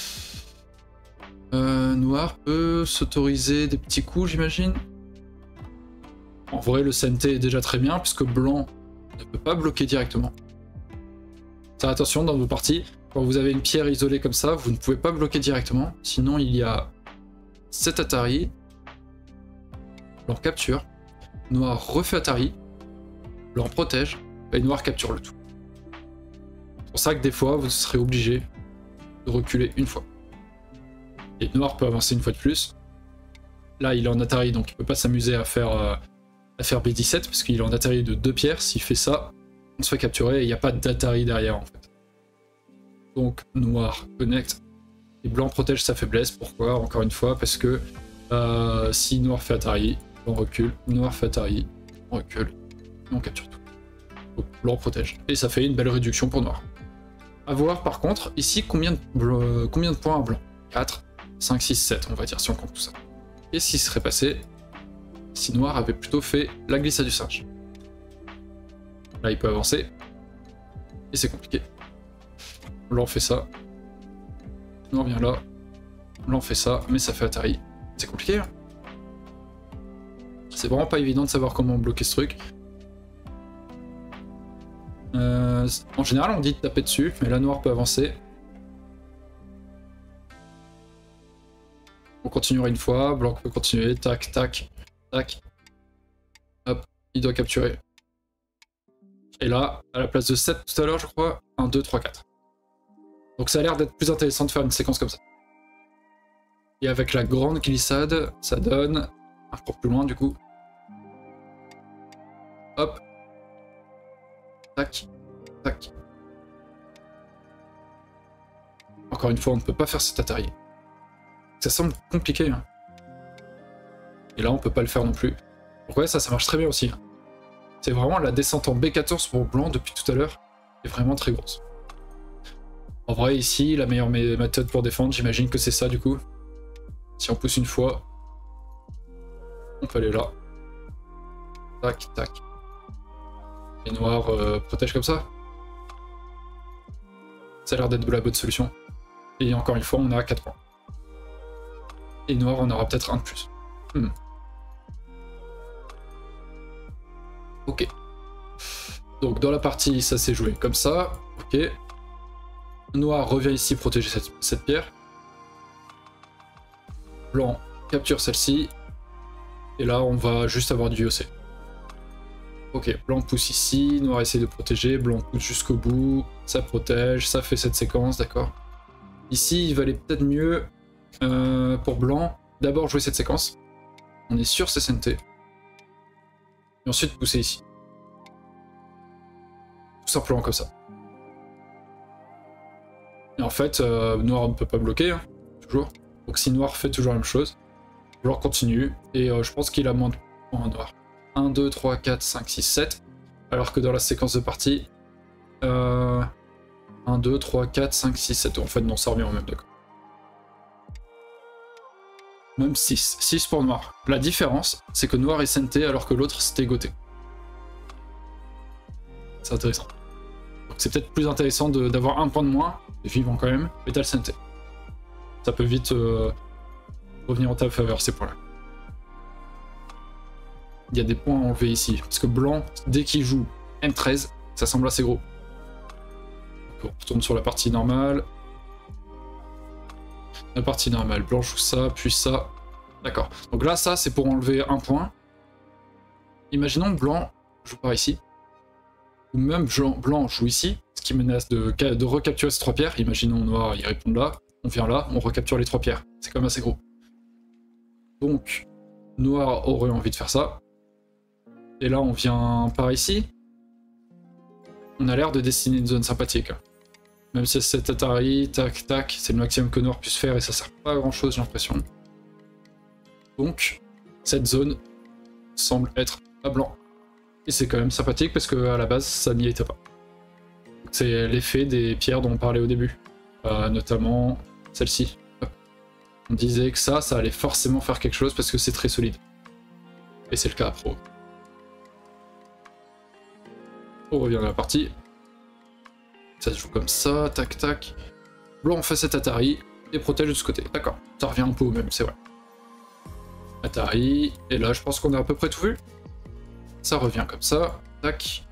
[SPEAKER 1] Euh, noir peut s'autoriser des petits coups j'imagine. En vrai le C N T est déjà très bien puisque blanc ne peut pas bloquer directement. Ça, attention dans vos parties, quand vous avez une pierre isolée comme ça, vous ne pouvez pas bloquer directement, sinon il y a cet Atari, blanc capture, noir refait Atari, blanc protège, et noir capture le tout. C'est pour ça que des fois vous serez obligé de reculer une fois. Et noir peut avancer une fois de plus. Là il est en Atari donc il peut pas s'amuser à faire... Euh, à faire B dix-sept parce qu'il est en Atari de deux pierres, s'il fait ça, on se fait capturer et il n'y a pas d'Atari derrière en fait. Donc noir connecte et blanc protège sa faiblesse. Pourquoi? Encore une fois, parce que euh, si noir fait Atari, on recule, noir fait Atari, on recule, et on capture tout. Donc blanc protège. Et ça fait une belle réduction pour noir. A voir par contre, ici combien de, combien de points à blanc? quatre, cinq, six, sept on va dire si on compte tout ça. Et ce qui serait passé si noir avait plutôt fait la glissade du singe. Là il peut avancer. Et c'est compliqué. Blanc fait ça. Noir vient là. Blanc fait ça, mais ça fait Atari. C'est compliqué. Hein, c'est vraiment pas évident de savoir comment bloquer ce truc. Euh, en général on dit de taper dessus, mais là noir peut avancer. On continuera une fois, blanc peut continuer, tac, tac. Tac. Hop, il doit capturer. Et là, à la place de sept tout à l'heure, je crois, un, deux, trois, quatre. Donc ça a l'air d'être plus intéressant de faire une séquence comme ça. Et avec la grande glissade, ça donne... encore plus loin du coup. Hop. Tac. Tac. Encore une fois, on ne peut pas faire cet Atari. Ça semble compliqué, hein. Et là on peut pas le faire non plus. Donc ouais, ça ça marche très bien aussi. C'est vraiment la descente en B quatorze pour blanc depuis tout à l'heure est vraiment très grosse. En vrai ici la meilleure méthode pour défendre, j'imagine que c'est ça du coup. Si on pousse une fois, on peut aller là. Tac, tac. Et noir euh, protège comme ça. Ça a l'air d'être la bonne solution. Et encore une fois on a quatre points. Et noir on aura peut-être un de plus. Hmm. Ok. Donc dans la partie, ça s'est joué comme ça. Ok. Noir revient ici protéger cette, cette pierre. Blanc capture celle-ci. Et là, on va juste avoir du V O C. Ok, blanc pousse ici. Noir essaie de protéger. Blanc pousse jusqu'au bout. Ça protège. Ça fait cette séquence, d'accord. Ici, il valait peut-être mieux euh, pour blanc d'abord jouer cette séquence. On est sur C C N T. Et ensuite pousser ici. Tout simplement comme ça. Et en fait, euh, noir ne peut pas bloquer, hein, toujours. Donc si noir fait toujours la même chose, blanc continue. Et euh, je pense qu'il a moins de points noir. un, deux, trois, quatre, cinq, six, sept. Alors que dans la séquence de partie, euh, un, deux, trois, quatre, cinq, six, sept. En fait, non, ça revient au même, d'accord. même six. six pour noir. La différence, c'est que noir est senté alors que l'autre c'était goté. C'est intéressant. Donc c'est peut-être plus intéressant d'avoir un point de moins, vivant quand même, mais t'as le senté. Ça peut vite euh, revenir en ta faveur ces points-là. Il y a des points à enlever ici, parce que blanc, dès qu'il joue M treize, ça semble assez gros. Donc on retourne sur la partie normale. La partie normale, blanc joue ça, puis ça. D'accord. Donc là, ça, c'est pour enlever un point. Imaginons blanc joue par ici. Ou même blanc joue ici, ce qui menace de, de recapturer ces trois pierres. Imaginons noir, il répond là. On vient là, on recapture les trois pierres. C'est quand même assez gros. Donc, noir aurait envie de faire ça. Et là, on vient par ici. On a l'air de dessiner une zone sympathique. Même si c'est Atari, tac, tac, c'est le maximum que noir puisse faire et ça sert pas à grand chose, j'ai l'impression. Donc, cette zone semble être à blanc. Et c'est quand même sympathique parce qu'à la base, ça n'y était pas. C'est l'effet des pierres dont on parlait au début. Euh, notamment celle-ci. On disait que ça, ça allait forcément faire quelque chose parce que c'est très solide. Et c'est le cas à pro. On revient à la partie. Ça se joue comme ça, tac tac. Blanc fait cet Atari et protège de ce côté. D'accord, ça revient un peu au même, c'est vrai. Atari, et là je pense qu'on a à peu près tout vu. Ça revient comme ça, tac.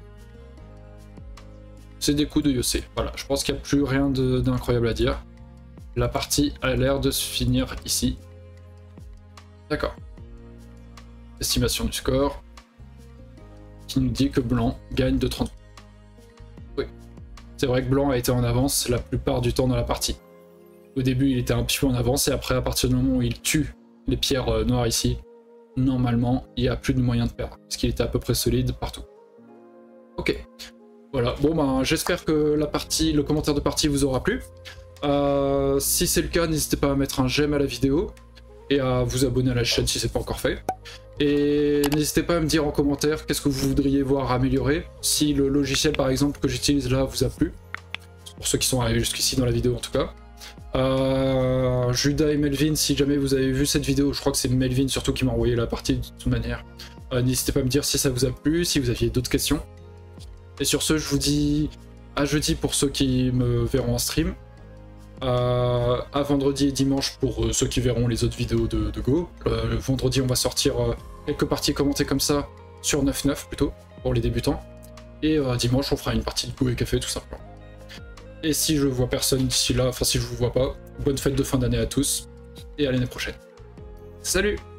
[SPEAKER 1] C'est des coups de Yossé. Voilà, je pense qu'il n'y a plus rien d'incroyable à dire. La partie a l'air de se finir ici. D'accord. Estimation du score. Qui nous dit que blanc gagne de trente. Oui. C'est vrai que blanc a été en avance la plupart du temps dans la partie. Au début, il était un petit peu en avance, et après, à partir du moment où il tue les pierres euh, noires ici, normalement, il n'y a plus de moyen de perdre, parce qu'il était à peu près solide partout. Ok. Voilà, bon ben, j'espère que la partie, le commentaire de partie vous aura plu. Euh, si c'est le cas, n'hésitez pas à mettre un j'aime à la vidéo, et à vous abonner à la chaîne si c'est pas encore fait. Et n'hésitez pas à me dire en commentaire qu'est-ce que vous voudriez voir améliorer, si le logiciel par exemple que j'utilise là vous a plu, pour ceux qui sont arrivés jusqu'ici dans la vidéo en tout cas. Euh, Judas et Melvin, si jamais vous avez vu cette vidéo, je crois que c'est Melvin surtout qui m'a envoyé la partie de toute manière, euh, n'hésitez pas à me dire si ça vous a plu, si vous aviez d'autres questions. Et sur ce, je vous dis à jeudi pour ceux qui me verront en stream, euh, à vendredi et dimanche pour euh, ceux qui verront les autres vidéos de, de Go. Euh, le vendredi on va sortir euh, quelques parties commentées comme ça sur neuf neuf plutôt, pour les débutants. Et euh, dimanche on fera une partie de Go et Café tout simplement. Et si je vois personne d'ici là, enfin si je vous vois pas, bonne fête de fin d'année à tous, et à l'année prochaine. Salut!